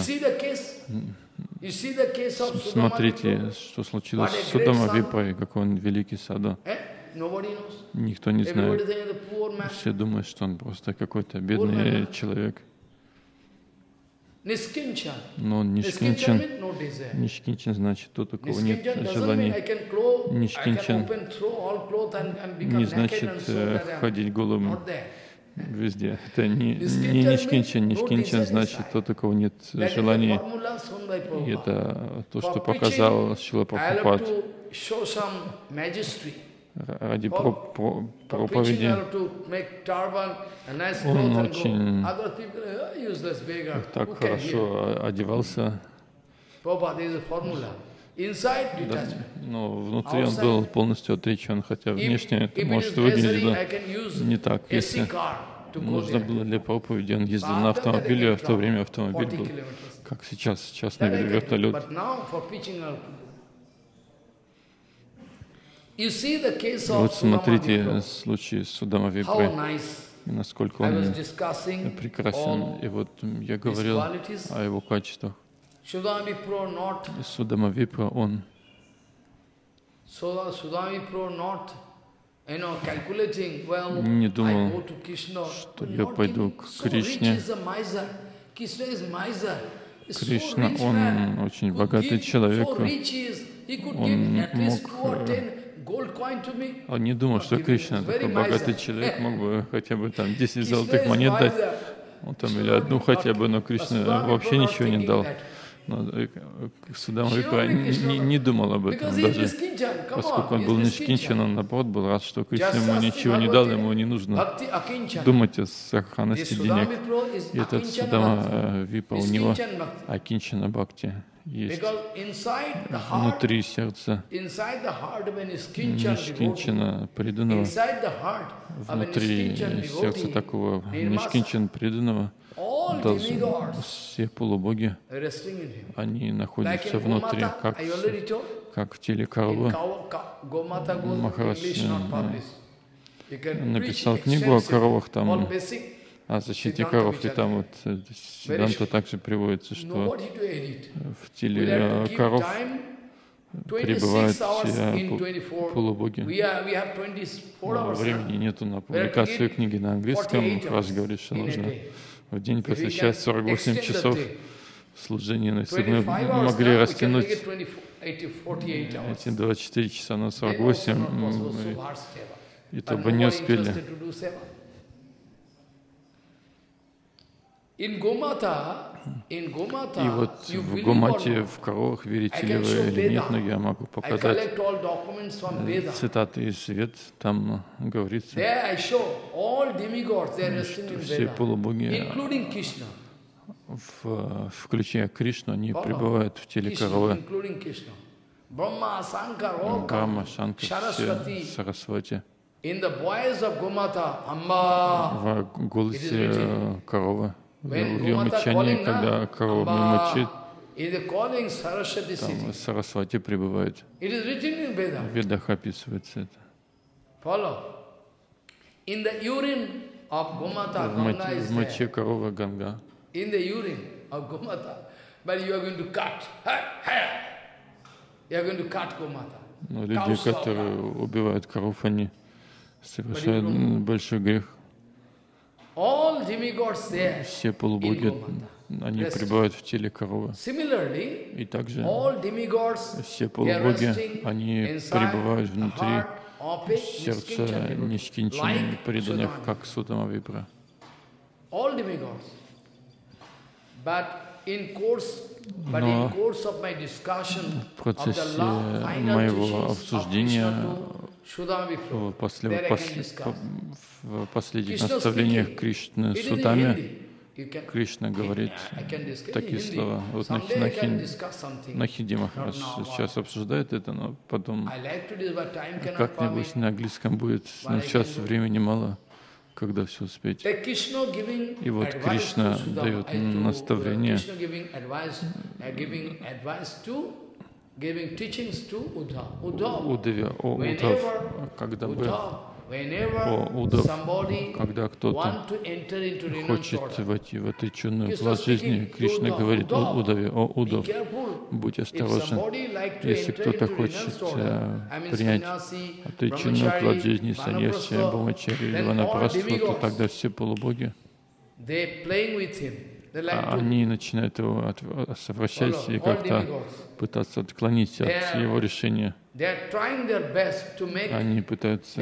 Смотрите, что случилось с Судама Випой, какой он великий саду. Никто не знает. Все думают, что он просто какой-то бедный человек. Niskinchan. Но он Niskinchan нишкинчан. means no desire. Нишкинчан значит тот, у кого нет Niskinchan doesn't mean I желаний. can clothe, I can Нишкинчан open, throw all clothes and, and become не naked значит and so э, that I'm ходить голым not there. везде. Это не, не Niskinchan нишкинчан. means no Нишкинчан desire значит inside. тот, у кого нет That is the желаний. formula shown by И Prabhupada. это то, что For показал preaching, Шрила I love Прабхупад. to show some magistry. Ради про- про- For preaching, I проповеди love to make turban, a nice Он cloth and очень go. Other people, oh, useless beggar, так who can hear? хорошо одевался. Prabhupada, there is a formula. Inside, Да, detachment. но внутри он был полностью отречен, хотя If, внешне это if it может is выглядеть necessary, да, I can use не так. A C Если car to go нужно there. было для проповеди, он ездил But на after that, I автомобиле, can а в то время travel автомобиль forty был, kilometers. как сейчас, сейчас That на I can do. вертолет. But now for preaching, I have to do. You see the case И of вот Sudama смотрите Vipra. случай с Судама How Випрой, nice. и насколько I was он discussing прекрасен. all И вот я his говорил qualities. о его качествах. Sudama Vipra not, И Судама Випра, он so Sudama Vipra not, you know, calculating, well, не I думал, go to Krishna, что but я not пойду giving. к So rich Кришне. is the miser. Krishna is miser. He's so Кришна, rich он man. очень Could богатый give- человек. so rich he is, he could Он give at least мог, two or э, ten gold coin to me. Он не думал, что Giving Кришна, is very такой богатый miser. человек, мог бы хотя бы там десять Krishna золотых is монет дать, miser. он там или одну хотя бы, но Кришна вообще ничего не дал. Но э, Судама Випра не, не думал об этом Because he is даже, Niskinchan, come поскольку on, он he был is нишкинчан, Niskinchan. он наоборот был рад, что Кришна Just ему Asti ничего не дал, Bhagavati, ему не нужно Bhakti Akinchan. думать о This сохранности Sudama денег. Vipra is И этот Akinchan Судама Bhakti. э, Випа, у него Niskinchan Bhakti. Акинчана Бхакти есть Because inside the heart, внутри сердца inside the heart of an Niskinchan devotee, нишкинчана преданного, inside the heart of a внутри Niskinchan сердца devotee, такого Nirmasa, нишкинчан преданного, all должны, demigods все полубоги, are resting in him. они Like находятся in внутри, Gomata, как, I already told. как в теле In коровы. Kawa- Ka- Gomata goes Maharaj, English not э, published. You can preach написал книгу о extensively, коровах, all там basic. о защите Сиддханта коров, и Вичарья. там вот э, Сиддханта также приводится, что Nobody to edit. в We теле have to э, keep коров time. пребывают twenty-six hours все in пол- twenty-four. полубоги. We are, we have twenty-four Но hours. времени нету на We have to публикацию give книги на английском. forty-eight Раз hours говорит, что in a нужно day. в день If we посвящать can сорок восемь extend the часов day, служению, но если бы мы twenty-five hours могли now, we can make растянуть it twenty-eight, forty-eight hours. эти двадцать четыре часа на сорок Then also восемь, not possible, м, so hard seva. и то But бы не nobody успели. interested to do seva. In Gomata, in Gomata, И вот you в believe or Гомате, not, в коровах, верите I ли can вы show или нет, Veda. но я могу I показать collect all documents from э, Veda. цитаты из Вед, там говорится, There I show all demigods, they are resting in все Veda, полубоги, including Krishna. в, включая Кришну, они Follow. пребывают в теле Krishna, коровы. including Krishna. Brahma, Sankar, all Брахма, come. Шанкар, все, Saraswati. Сарасвати. In the voice of Gomata, Amba. В голосе э, коровы, в When ее Gomata мычании, calling, когда na, корова мычит, Amba, is the calling Saraswati там city. Сарасвати пребывает. It is written in В Veda. Ведах описывается это. Follow. In the urine of Gomata, В Ganga моче, is в моче there. коровы Ганга. In the urine of Gomata. But you are going to cut. Ha, ha. You are going to cut Gomata. Но люди, Cows are которые cut. убивают коров, они совершают м, большой грех. All demigods there Все in полубоги, Gomata. они Rest. пребывают в теле коровы. Similarly, И также all demigods, все they are полубоги, resting они inside пребывают the внутри heart of a сердца Niskinchan devotee, нишкинчин like преданных, Sudama. как Судама Випра. All demigods. But in course, but Но in course of my discussion в of the процессе last final моего teachings of обсуждения Krishna to Sudama Vipra, в, после- there I пос- can discuss. по- в последних Krishna наставлениях speaking, Кришны it is in Судаме Hindi. You can, Кришна говорит I can discuss in такие Hindi. слова. Вот на, Someday на, I can хин- discuss something. на хинди Махарадж Not now, сейчас обсуждает это, но потом I like to do, but time cannot как-нибудь permit. на английском будет. Но сейчас времени мало, когда все успеть. Like Krishna giving И вот advice Кришна to Sudama, дает uh, to, uh, наставление. Krishna giving advice, uh, giving advice to, giving teachings to Uddhava. Uddhava. Удаве, о Удав, Whenever, когда бы Uddhava, whenever о Удав, somebody когда кто-то want to enter into renounced хочет order, войти в отреченную Krishna пласт жизни, speaking, Кришна Uddhava, говорит о Uddhava, Удаве, о be Удав, careful. будь If осторожен. somebody like to Если enter кто-то into хочет renounced order, э, I mean принять sannyasi, отреченную плод жизни, brahmachari, саньяси, vanaprastha, брамачари или then all ванапрастху, то demigods, тогда все полубоги, they playing with him. а они начинают его от, совращать и как-то пытаться отклонить от его решения. Они пытаются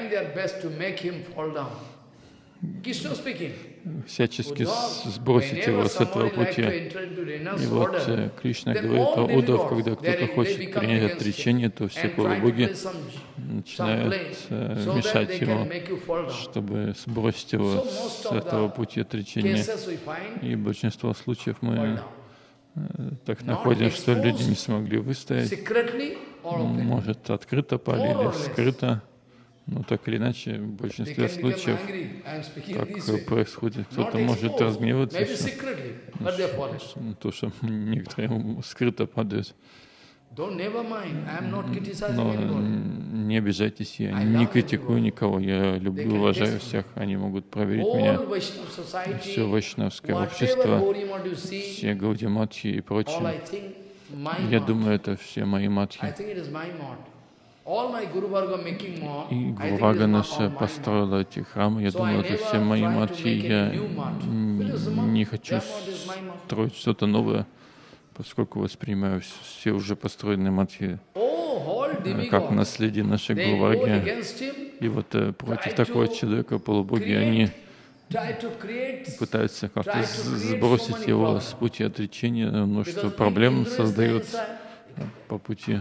всячески сбросить его с этого пути. И вот Кришна говорит о Удав, когда кто-то хочет принять отречение, то все полубоги начинают мешать ему, чтобы сбросить его с этого пути отречения. И в большинстве случаев мы так находим, что люди не смогли выстоять, может, открыто пали или скрыто. Но так или иначе, в большинстве случаев, как происходит, кто-то может разгневаться, что, то, что некоторые скрыто падают. Но не обижайтесь, я не критикую никого, я люблю, уважаю всех, они могут проверить меня. Все вайшнавское общество, все гаудиматхи и прочее. Я думаю, это все мои матхи. И Гуру Варга наша построила эти храмы. Я думаю, это все мои матхи. Я не хочу строить что-то новое, поскольку воспринимаю все уже построенные матхи как наследие нашей Гуру Варги. И вот против такого человека полубоги, они пытаются как-то сбросить его с пути отречения, множество проблем создают по пути.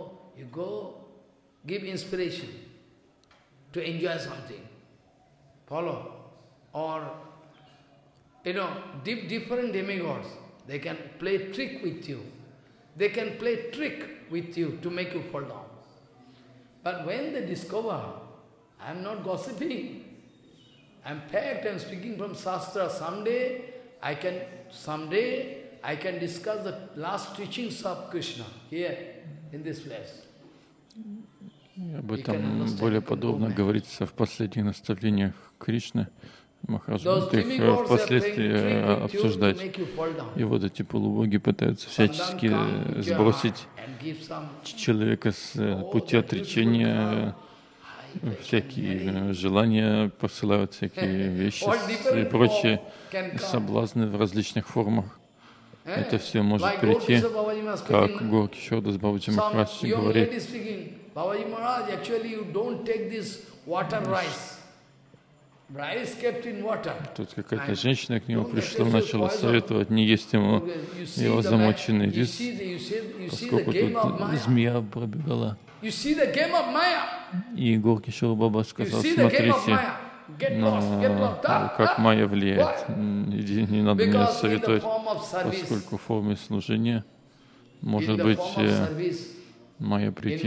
Give inspiration to enjoy something. Follow. Or, you know, deep, different demigods, they can play trick with you. They can play trick with you to make you fall down. But when they discover, I am not gossiping. I am fact, I am speaking from Shastra. Someday, I can, someday, I can discuss the last teachings of Krishna here, in this place. Об этом более подробно говорится в последних наставлениях Кришны. Махарадж будет их впоследствии обсуждать. И вот эти полубоги пытаются всячески сбросить человека с пути отречения, всякие желания посылают, всякие вещи и прочие соблазны в различных формах. Это все может прийти, как Горкишор Дас Бабаджи Махарадж говорит. Babaji Maharaj, actually you don't take this water rice. Rice kept in water. Тут какая-то женщина к нему пришла, начала советовать не есть ему его замоченный рис, поскольку тут змея пробегала. И Горкишор Баба сказал, смотрите, на как майя влияет. Иди, не надо меня советовать, поскольку в форме служения может быть майя прийти.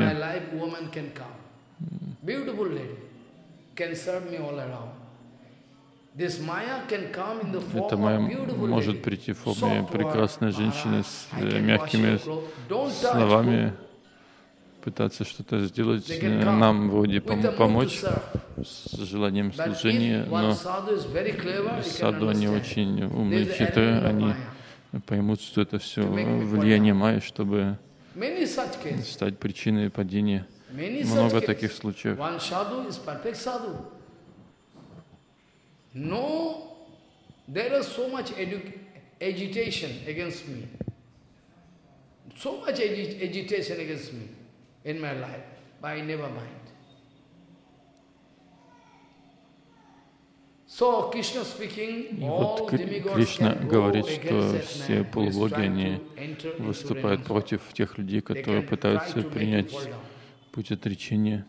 Это майя может прийти в форме прекрасной женщины с мягкими словами, пытаться что-то сделать, нам вроде помочь с желанием служения, но саду они очень умные, хитрые, они поймут, что это все влияние майя, чтобы стать причиной падения. Много таких случаев. No, there is so much agitation against me. So much agi agitation against me in my life, but I never mind. So, Krishna speaking, и вот Кришна говорит, что все полубоги, они выступают против тех людей, которые пытаются принять путь отречения.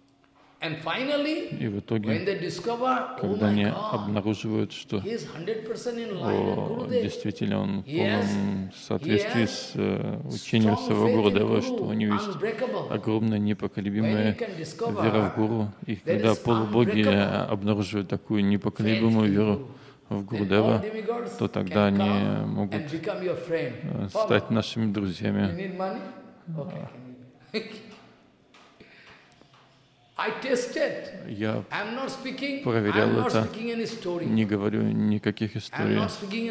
И в итоге, когда они обнаруживают, что о, действительно он в полном соответствии с учением своего Гурудева, что у него есть огромная непоколебимая вера в Гуру, и когда полубоги обнаруживают такую непоколебимую веру в Гурудева, то тогда они могут стать нашими друзьями. Я проверял это, не говорю никаких историй.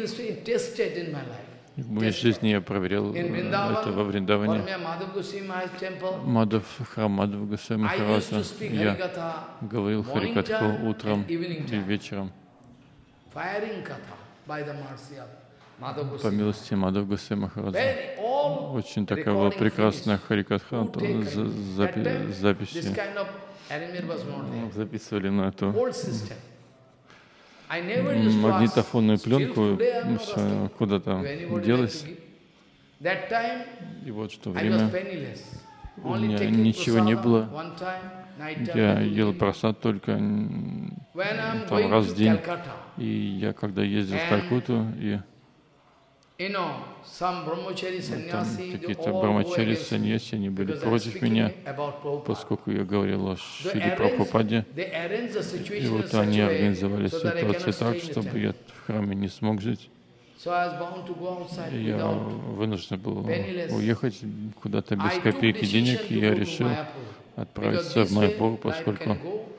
В моей жизни я проверял это во Вриндаване. Мадхав, храм Мадхава Госвами Махараджа. Я говорил Харикатху утром и вечером. по милости Мадхава Госвами Махараджа. Очень такая была прекрасная Харикатха, запи записи записывали на эту магнитофонную пленку, куда-то делась. И вот в то время у меня ничего не было. Я ел просад только там раз в день. И я когда ездил в Калькутту, и там какие-то брамачари, саньяси, они были против меня, поскольку я говорил о Шриле Прабхупаде. И вот они организовали ситуацию так, чтобы я в храме не смог жить. И я вынужден был уехать куда-то без копейки денег, и я решил отправиться в Майяпур, поскольку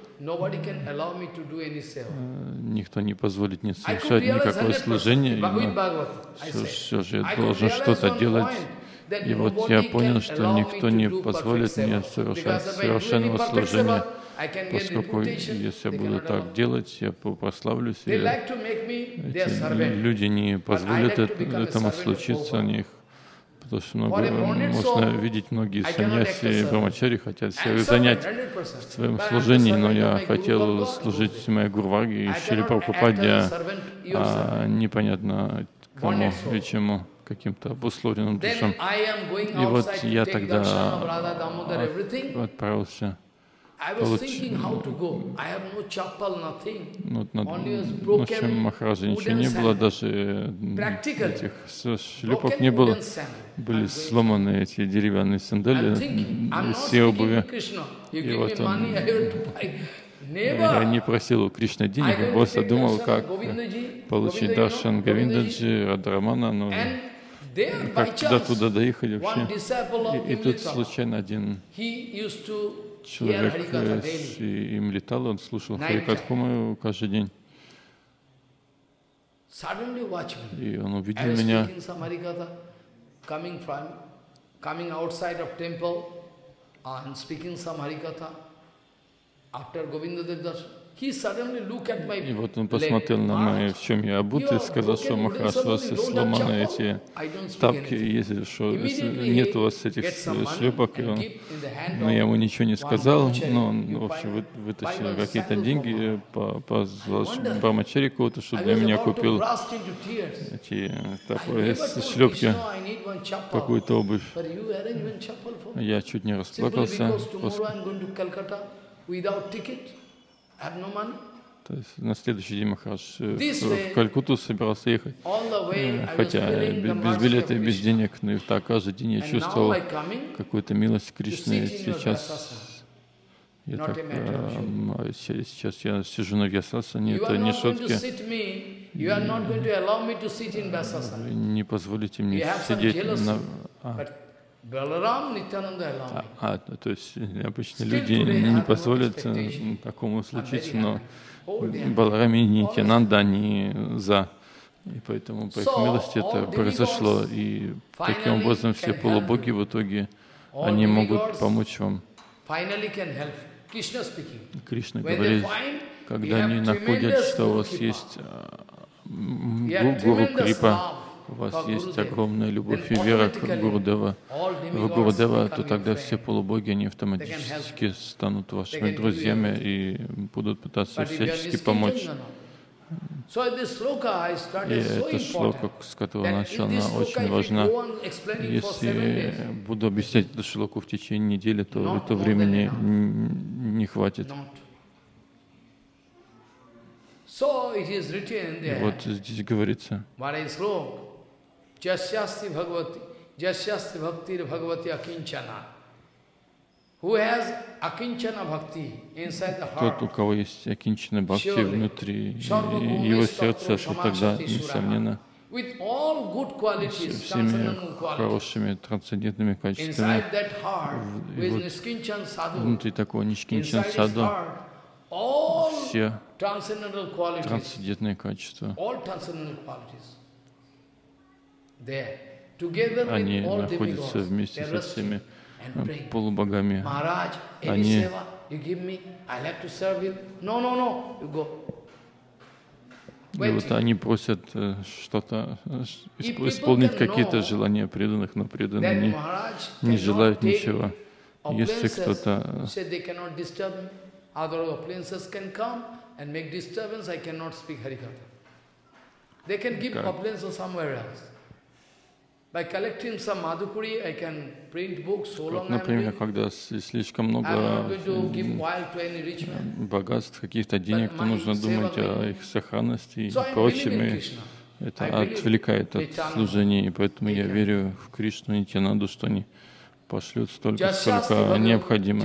никто не позволит мне совершать никакое служение, но все, все же я должен что-то делать. И вот я понял, что никто не позволит мне совершать совершенного служения, поскольку если я буду так делать, я прославлюсь, и эти люди не позволят этому случиться у них. Потому что много, можно видеть, многие саньяси и брамачари хотят себя занять в своем служении, но я хотел служить моей Гурварге и Шриле Прабхупаде, а непонятно кому и чему, каким-то обусловленным душам. И вот я тогда отправился. Получ... Ну, над... ну, чем Махараджа ничего не было, даже этих шлюпок не было. Были сломаны эти деревянные сандали из всей обуви. И вот он... Я не просил у Кришны денег, я просто думал, как получить даршан Говиндаджи, Радхарамана, но как туда-туда доехали вообще. И, и тут случайно один человек им летал, он слушал Харикатху мою каждый день. И он увидел меня. И вот он посмотрел на мои, в чем я обут, и сказал, что Махарадж, у вас сломаны эти тапки, если, что, если нет у вас этих шлепок. И он, но я ему ничего не сказал, но он, в общем, вытащил какие-то деньги, позвал брамачари кого-то, чтобы для меня купил эти такие шлепки, какую-то обувь. Я чуть не расплакался. То есть на следующий день Махарадж в Калькутту собирался ехать, хотя без билета и без денег, но и так каждый день я чувствовал какую-то милость Кришны. Сейчас я так, сейчас я сижу на Вьясасане, это не шутки. Не позволите мне сидеть на... А, а, то есть обычно люди не позволят такому случиться, но Баларами и Нитьянанда, они за. И поэтому, по их милости, это произошло. И таким образом все полубоги в итоге, они могут помочь вам. Кришна говорит, когда они находят, что у вас есть Гуру Крипа, у вас есть огромная любовь и вера к Гурудева, в Гурудева, то тогда все полубоги, они автоматически станут вашими друзьями и будут пытаться всячески помочь. И эта шлока, с которой начал, она очень важна. Если буду объяснять эту шлоку в течение недели, то это времени не хватит. И вот здесь говорится, Jasyasti Bhagavati, Jasyasti Bhaktir Bhagavati Akinchana. Who has Akinchana Bhakti inside the heart? Тот, у кого есть Акинчана Бхакти внутри его сердца, то тогда, несомненно, всеми хорошими трансцендентными качествами и вот внутри такого Нишкинчана Саду все трансцендентные качества. Они находятся вместе со всеми полубогами. Они И вот они просят что-то, исполнить какие-то желания преданных, но преданные не, не желают ничего. Если кто-то например, когда слишком много богатств, каких-то денег, то нужно думать о их сохранности и прочем, и это отвлекает от служения, и поэтому я верю в Кришну и Нитьянанду, что они пошлют столько, сколько необходимо.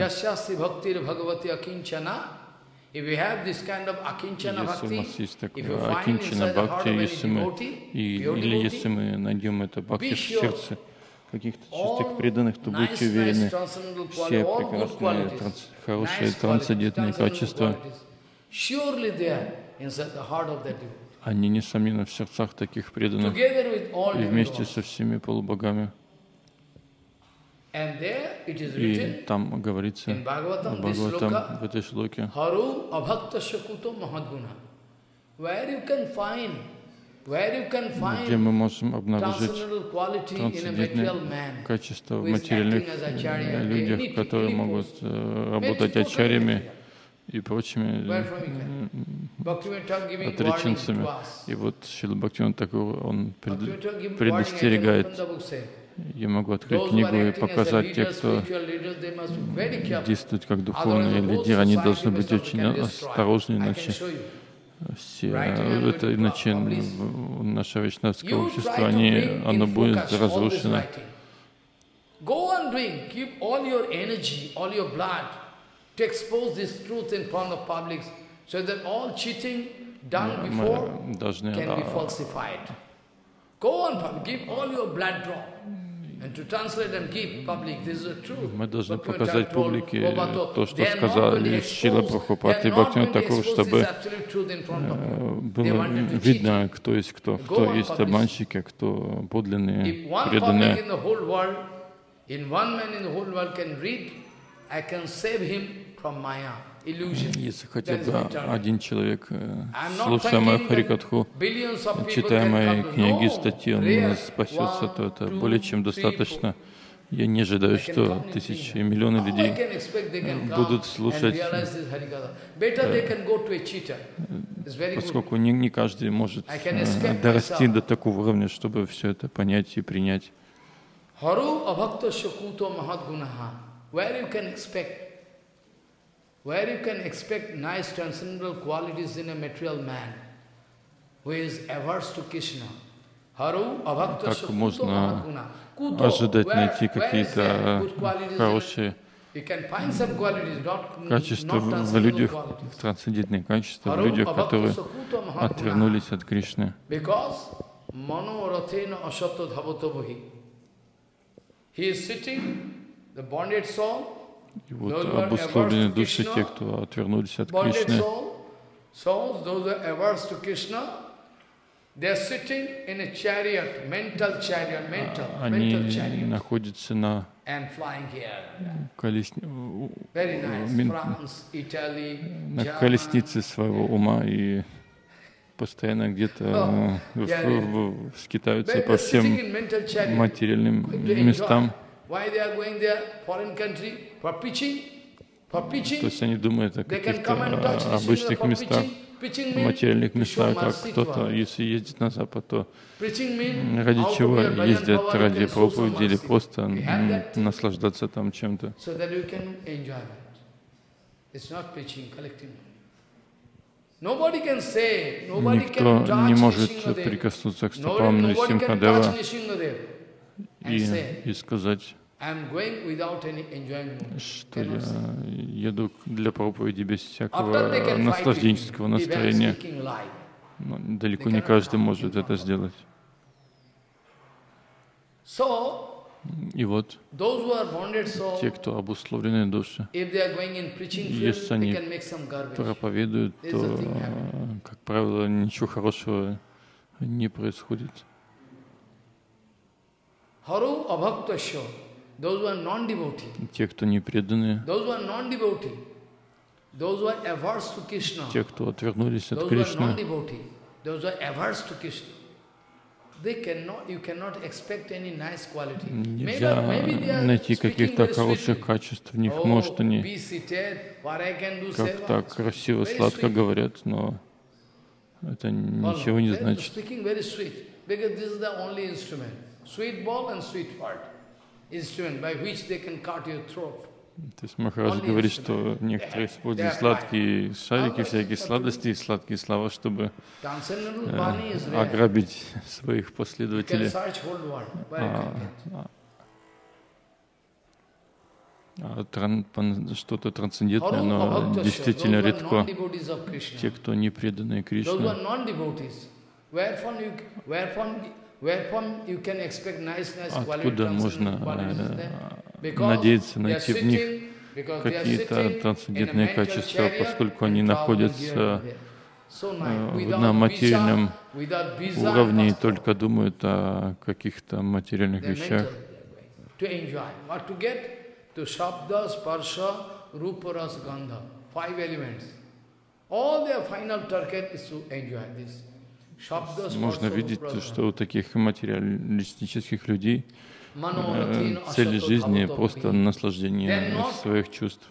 Если у нас есть такое акинчана бхакти, если мы, и, или если мы найдем это бхакти в сердце каких-то чистых преданных, то будьте уверены, все прекрасные, транс, хорошие трансцендентные качества, они, несомненно, в сердцах таких преданных, и вместе со всеми полубогами. И там говорится в Бхагаватам, в этой шлоке, где мы можем обнаружить трансцендентные качества в материальных людях, которые могут работать ачарьями и прочими отреченцами. И вот Шрила Бхактивинода Тхакур, он предостерегает. Я могу открыть книгу и показать тех, кто действует как духовные лидеры. Они должны быть очень осторожны, иначе все, это, иначе наше вайшнавское общество, они, оно будет разрушено. Мы должны Мы должны показать публике то, что сказали Шрила Прабхупад и Бхактивинода Тхакур, чтобы было видно, кто есть кто, кто есть обманщики, кто подлинные, преданные. Если хотя бы один человек, слушая мою Харикатху, читая мои книги, статьи, он спасется, то это более чем достаточно. Я не ожидаю, что тысячи и миллионы людей будут слушать, поскольку не, не каждый может дорасти до такого уровня, чтобы все это понять и принять. Where you can expect nice transcendental qualities in a material man who is averse to Krishna. Как можно ожидать найти какие-то хорошие качества в людях, трансцендентные качества в людях, которые отвернулись от Кришны? И вот обусловлены души те, кто отвернулись от Кришны. Они находятся на колеснице, на колеснице своего ума и постоянно где-то скитаются по всем материальным местам. То есть они думают о каких-то обычных местах, материальных местах, как кто-то, если ездит на Запад, то ради чего ездят? Ради проповеди или просто наслаждаться там чем-то? Никто не может прикоснуться к стопам Нрисимхадева и, и сказать, что я еду для проповеди без всякого наслажденческого настроения. Но далеко не каждый может это сделать. И вот те, кто обусловлены души, если они проповедуют, то, как правило, ничего хорошего не происходит. Те, кто не преданные, те, кто отвернулись от Кришны, those who are averse to Krishna, they cannot, you cannot expect any nice quality. Нельзя Maybe they are найти speaking каких-то very хороших sweetly. качеств в них. Oh, Может, они be seated, what I can do, как-то seva. красиво, Very сладко sweet. говорят, но это ничего Follow. не They are значит. speaking very sweet, because this is the only instrument. Sweet ball and sweet word. Instrument by which they can cut your throat. То есть Махарадж говорит, что некоторые используют сладкие шарики, всякие сладости и сладкие слова, чтобы э, ограбить своих последователей. А, а тран, что-то трансцендентное, но действительно редко. Те, кто не преданные Кришне, откуда можно э, надеяться найти в них какие-то трансцендентные качества, поскольку они находятся э, на материальном уровне и только думают о каких-то материальных вещах. Можно видеть, что у таких материалистических людей э, цель жизни просто наслаждение своих чувств.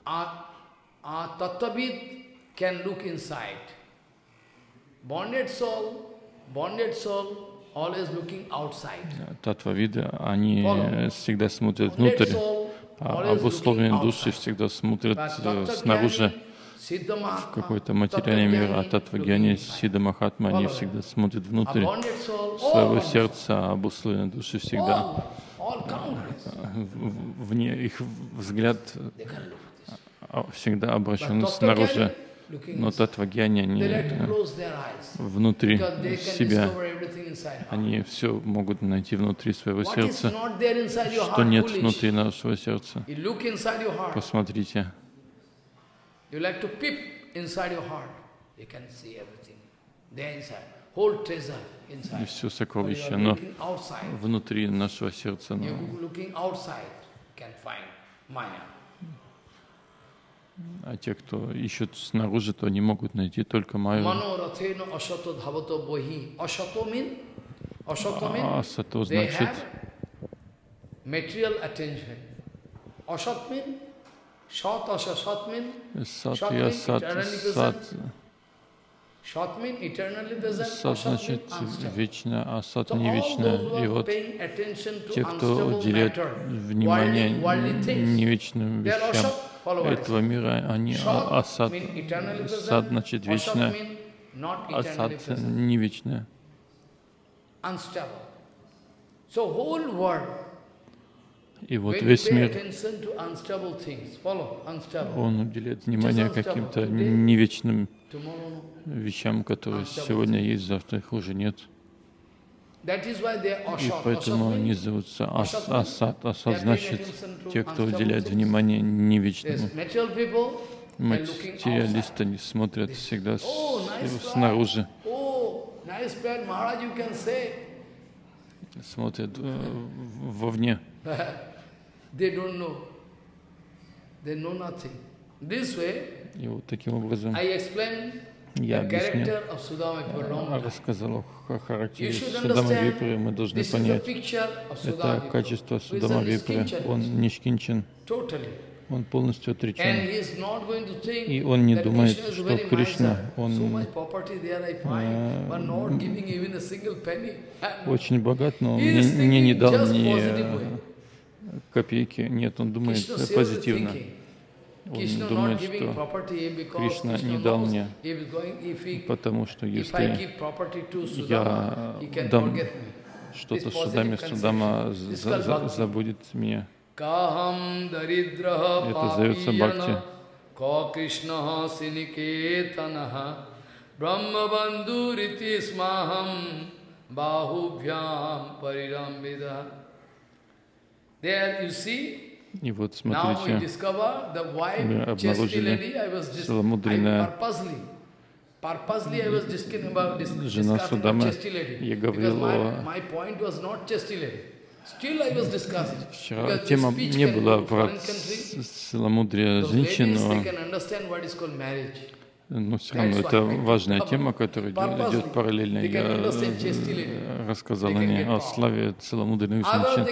Татвавиды, они всегда смотрят внутрь, а обусловленные души всегда смотрят э, снаружи в какой-то материальный мир, а татвагьяни, Сиддха Махатма, они всегда смотрят внутрь своего сердца, а обусловленные души всегда вне, их взгляд всегда обращен снаружи. Но татвагьяни, они внутри себя, они все могут найти внутри своего сердца, что нет внутри нашего сердца. Посмотрите. You like to peep inside your heart, you can see everything. There inside, whole treasure inside. И все сокровища, но внутри нашего сердца. Но... Looking outside can find Maya. А те, кто ищут снаружи, то они могут найти только Майю. А асато значит material attention. Asat means Sat, asat, sat means Сат и асат, сат. Сат значит вечно, а сат не вечно. И вот те, кто уделяет внимание невечным вещам этого мира, они асат. Сат значит вечно, а сат не вечно. И вот весь мир, он уделяет внимание каким-то невечным вещам, которые сегодня есть, завтра их уже нет. И поэтому они зовутся ас асат. Асат значит те, кто уделяет внимание невечному. Материалисты, они смотрят всегда снаружи. Смотрят вовне. И вот таким образом я объяснил, рассказал о характере Судама Випры. Мы должны понять, это качество Судама Випры. Он нишкинчен, он полностью отречен. И он не думает, что Кришна, он э, очень богат, но мне, мне не дал ни копейки. Нет, он думает позитивно. Он думает, что Кришна не дал мне, потому что если я дам что-то Судаме, Судама за, за, забудет меня. Это зовется бхакти. И вот смотрите, мы обнаружили целомудренная жена Судамы. Я говорил о... Вчера тема не была про целомудрие женщин, но Но все равно это важная тема, которая идет параллельно. Я рассказал о ней, о славе целомудренных женщин.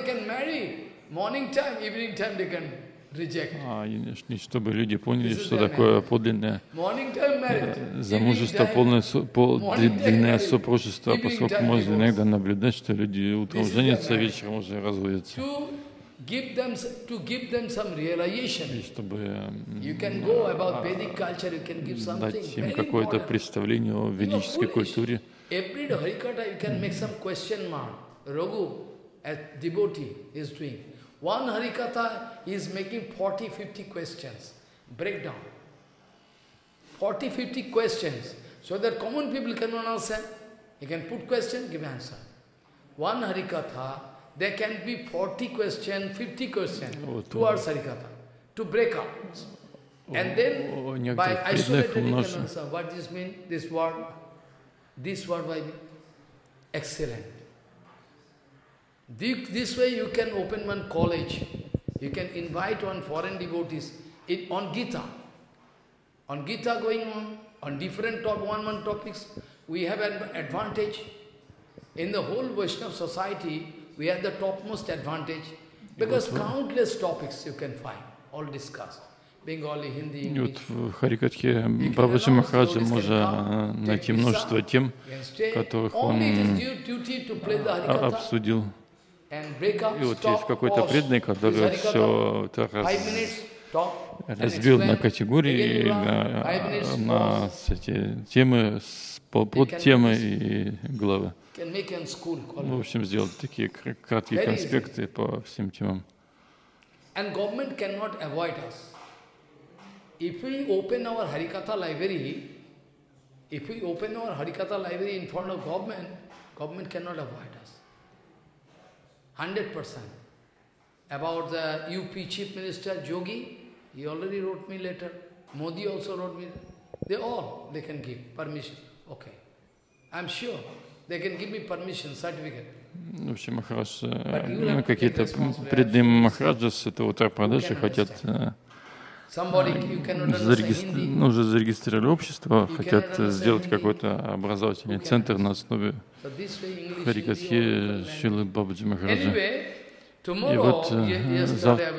А, и чтобы люди поняли, что такое подлинное замужество, полное, подлинное супружество, поскольку можно иногда наблюдать, что люди утром женятся, вечером уже разводятся. Give them, to give them some realization. И чтобы you can go about Vedic culture, you can give something дать им какое-то представление о ведической культуре. Every Harikatha you can make some question mark. Raghu, as devotee, is doing. One Harikatha is making forty, fifty questions. Breakdown. forty, fifty questions. So that common people cannot understand. You can put question, give answer. One Harikatha, there can be forty questions, fifty questions towards Harikatha, to break up. And then, by isolated, you can answer, what does this mean, this word, this word by me? Excellent. This way you can open one college, you can invite one foreign devotees it, on Gita. On Gita going on, on different top, one, one topics, we have an advantage. In the whole Vaishnava society, we have the topmost advantage, because countless topics you can find, all discussed. Bengali, Hindi, И вот в Харикатхе Бабаджи Махараджа можно найти множество тем, которых он обсудил. И вот есть какой-то преданный, который все это раз, разбил на категории, на, на эти темы, подтемы и главы. В общем, сделать такие краткие конспекты по всем темам. If we open our Harikatha library, if we open our Harikatha library in front of government, government cannot avoid us. Hundred percent. About the U P Chief Minister Yogi, he already wrote me letter. Modi also wrote me. They all, they can give permission. Okay. I'm sure they can give me permission, certificate. В общем, Махарадж, ну, какие-то преданные Махараджа с этого Утар-Прадеши хотят Зарегистр... ну, уже зарегистрировали общество, хотят сделать какой-то образовательный центр на основе Харикатхи Шрилы Бабаджи Махараджа. И вот завтра,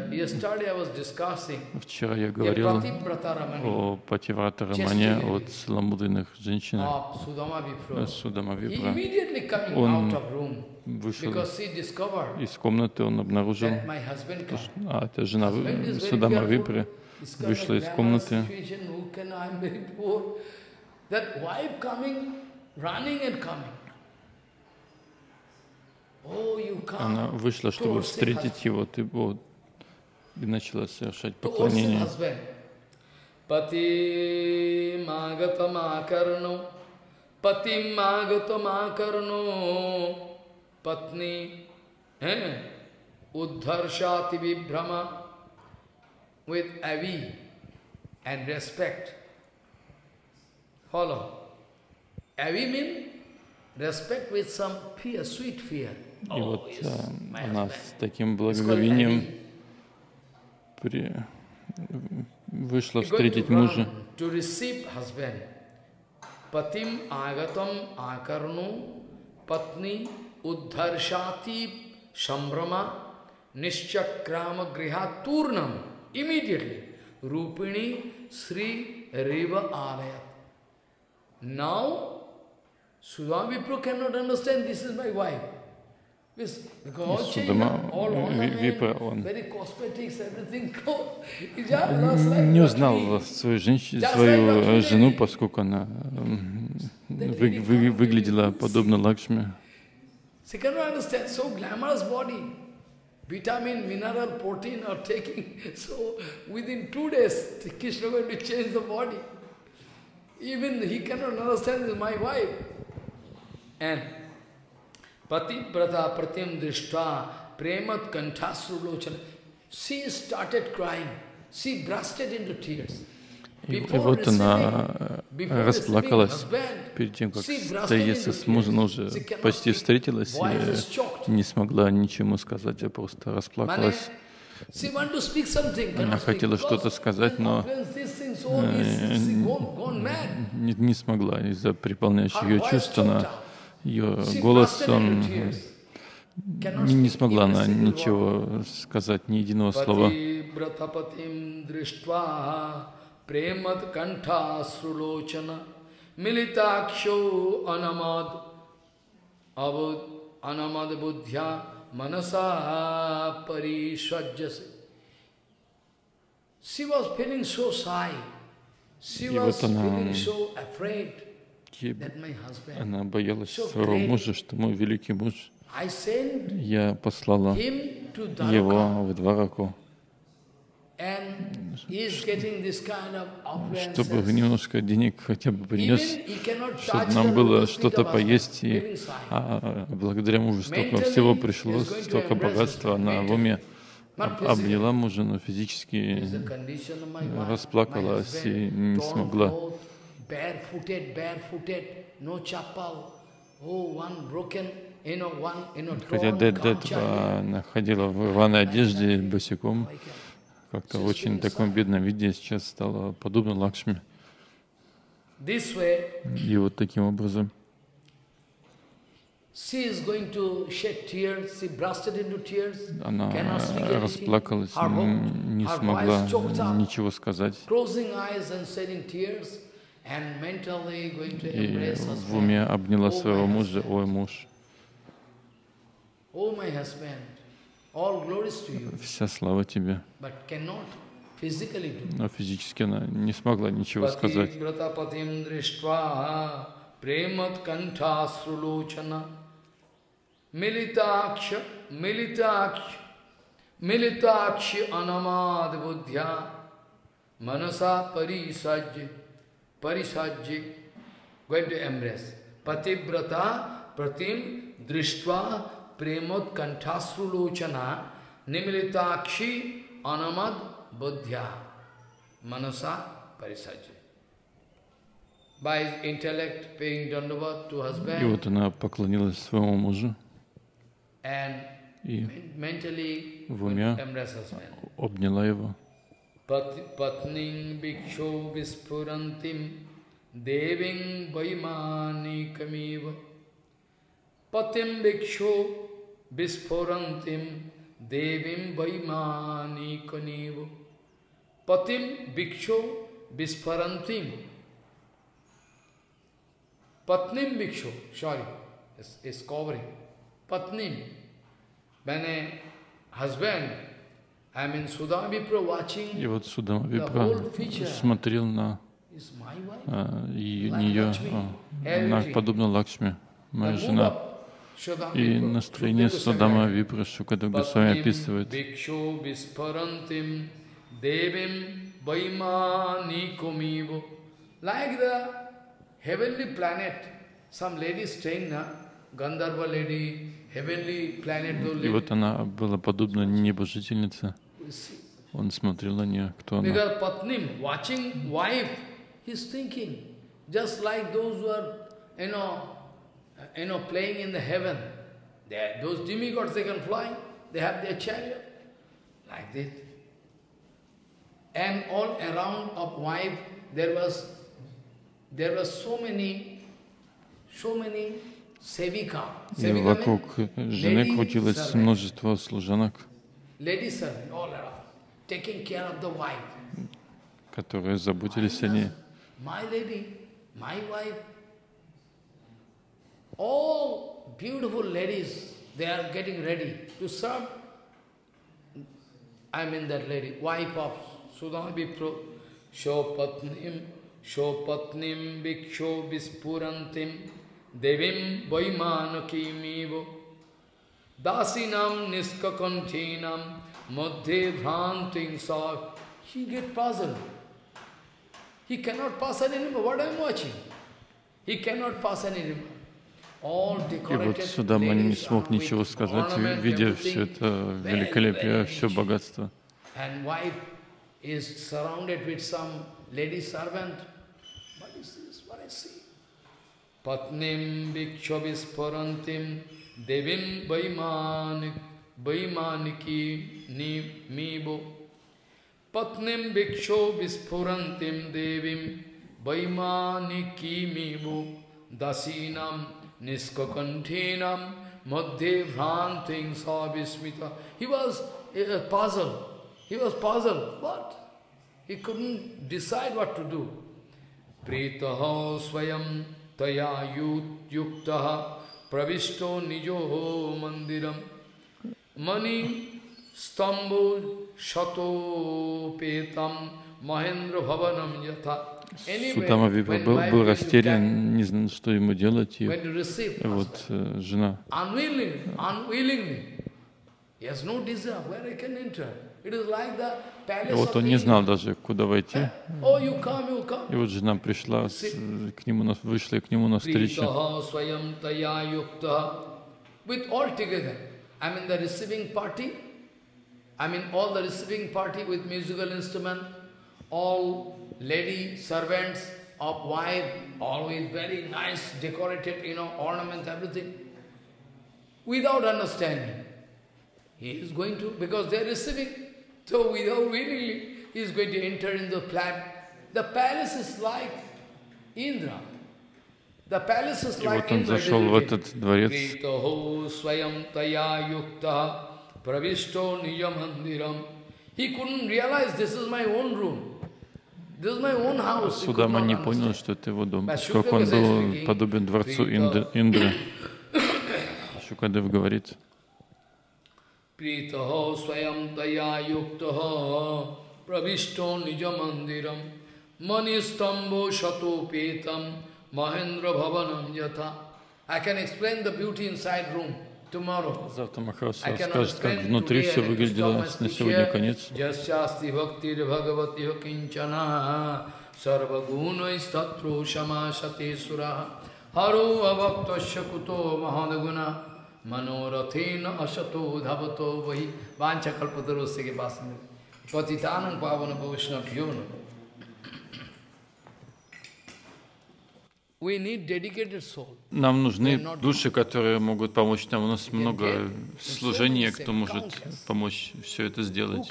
вчера я говорил о Пативрата Рамане, о целомудренных женщинах, Судама Випра. Он вышел из комнаты, он обнаружил, а это жена Судама Випры вышла из комнаты. Она вышла, чтобы встретить его, и начала совершать поклонение. Пати магатамакарну, пати магатамакарну, патни уддharshati vibhrama, with avi and respect. Follow. Avi means respect with some fear, sweet fear. И вот она с таким благоговением при... вышла встретить мужа. Patim agatam akarnu patni uddharshati sambrama nischakrama griha turnam. Immediately, Rupini Sri Riva Alayat. Now, Sudama Vipra cannot understand this is my wife. Because Судама Випра, он не узнал свою, женщину, свою жену, поскольку она вы, вы, выглядела подобно Лакшми. Vitamin, mineral, protein are taking, so within two days, Krishna is going to change the body. Even he cannot understand this is my wife. And Pativrata pratim drishta premat kanthasru lochana. She started crying. She bursted into tears. И, и вот она расплакалась перед тем, как встретиться с мужем, уже почти встретилась и не смогла ничему сказать, а просто расплакалась. Она хотела что-то сказать, но не, не смогла из-за переполняющих ее чувств. Она, ее голос, он не, не смогла она ничего сказать, ни единого слова. Manasa parishajjase. She was feeling so shy. She was feeling so afraid that my husband. Она боялась своего мужа, что мой великий муж. Я послала его в Двараку, чтобы немножко денег хотя бы принес, чтобы нам было что-то поесть. И, а благодаря мужу столько всего пришло, столько богатства. Она в уме обняла мужа, но физически расплакалась и не смогла. Хотя до этого она ходила в рваной одежде, босиком, как-то в очень таком бедном виде, сейчас стала подобна Лакшми. И вот таким образом она расплакалась, не смогла ничего сказать. И в уме обняла своего мужа: «Ой, муж, вся слава тебе». Но физически она не смогла ничего сказать. Going to embrace. Pativrata pratim drishtva premot kanthasrulochana nimilitakshi anamad buddhya manasa parisajya. By intellect paying dandavat to husband. И вот она поклонилась своему мужу и в уме обняла его. Patning bhiksho vispurantим deving vaimani kamiva. Patim bhiksho vispurantim devim vaimani kaniva. Patim bhiksho vispurantim. Patnim bhiksho, sorry, it's, it's covering. Patnim. When a husband, I mean, Sudama Vipra watching. И вот Судама Випра смотрел на а, и, нее, а, она подобна Лакшми, моя жена. И настроение Судама Випра Шукадев Госвами описывает. Like the heavenly planet, some lady staying na, Gandharva lady, heavenly planet. И вот она была подобна небожительнице. Он смотрел на нее, кто она. Because Patnim, watching wife, he's thinking, just like those who are, you know, you know, playing in the heaven. They, those demigods, they can fly. They have their chariot, like this. And all around of wife, there was, there was so many, so many sevika. И вокруг жены крутилось множество служанок, которые заботились о ней. My lady, my wife, all beautiful ladies, they are getting ready to serve. I mean that lady, wife of Sudama Vipra, Shopatnim, Shopatnim Bhiksho Vispurantim, Devim Vaimanakimivo, Dasinam Niskakantinam, Madhe Bhranting Sa. He get puzzled. He cannot pass any anymore. What I am watching? He cannot pass any anymore. И вот Судама не смог ничего сказать, видя все это великолепие, все богатство. Patnim bhikshavis parantim devim vaimanik Vaimaniki Nimibo Patnim Bhiksho Vispurantim Devim Vaimaniki Mibo Dasinam Niskakanthinam Madhye Vranting Savismita. He was a puzzle. He was puzzled. What? He couldn't decide what to do. Pritaha Swayam Taya Yuktaha Pravishto Nijo Mandiram Mani Stambo Shato Petam Mahendra Bhavanam Yatha. Сутама Випра был, был растерян, не знал, что ему делать, и вот э, жена. И вот он не знал даже, куда войти. И вот жена пришла с, к нему, вышла к нему навстречу. All lady servants of wife, always very nice, decorated, you know, ornaments, everything. Without understanding, he is going to, because they are receiving, so without willingly, he is going to enter in the palace. The palace is like Indra. The palace is like Indra. И вот он зашел в этот дворец. He couldn't realize this is my own room. Судама не понял, что это его дом, поскольку он был подобен дворцу Индры. Индры. Шукадев говорит, завтра Махарадж скажет, как внутри все выглядело. На сегодня конец. Нам нужны души, которые могут помочь нам. У нас много служения, кто может помочь все это сделать.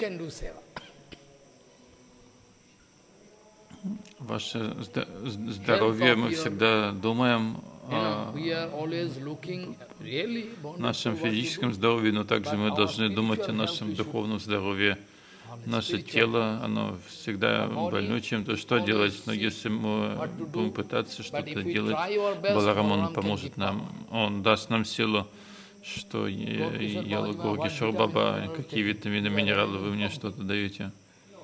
Ваше здоровье, мы всегда думаем о нашем физическом здоровье, но также мы должны думать о нашем духовном здоровье. Наше тело, оно всегда больно чем-то. Что делать? Но если мы будем пытаться что-то делать, Баларамон поможет нам. Он даст нам силу, что Яла Горгишвар Баба, какие витамины, минералы вы мне что-то даете.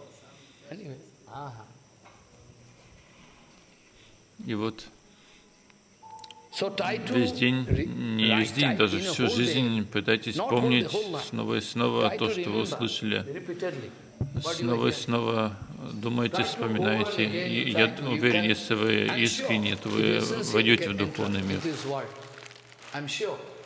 И вот весь день, не весь день, даже всю жизнь пытайтесь помнить снова и снова то, что вы услышали. Снова и снова думайте, вспоминайте. И я уверен, если вы искренне, то вы войдете в духовный мир.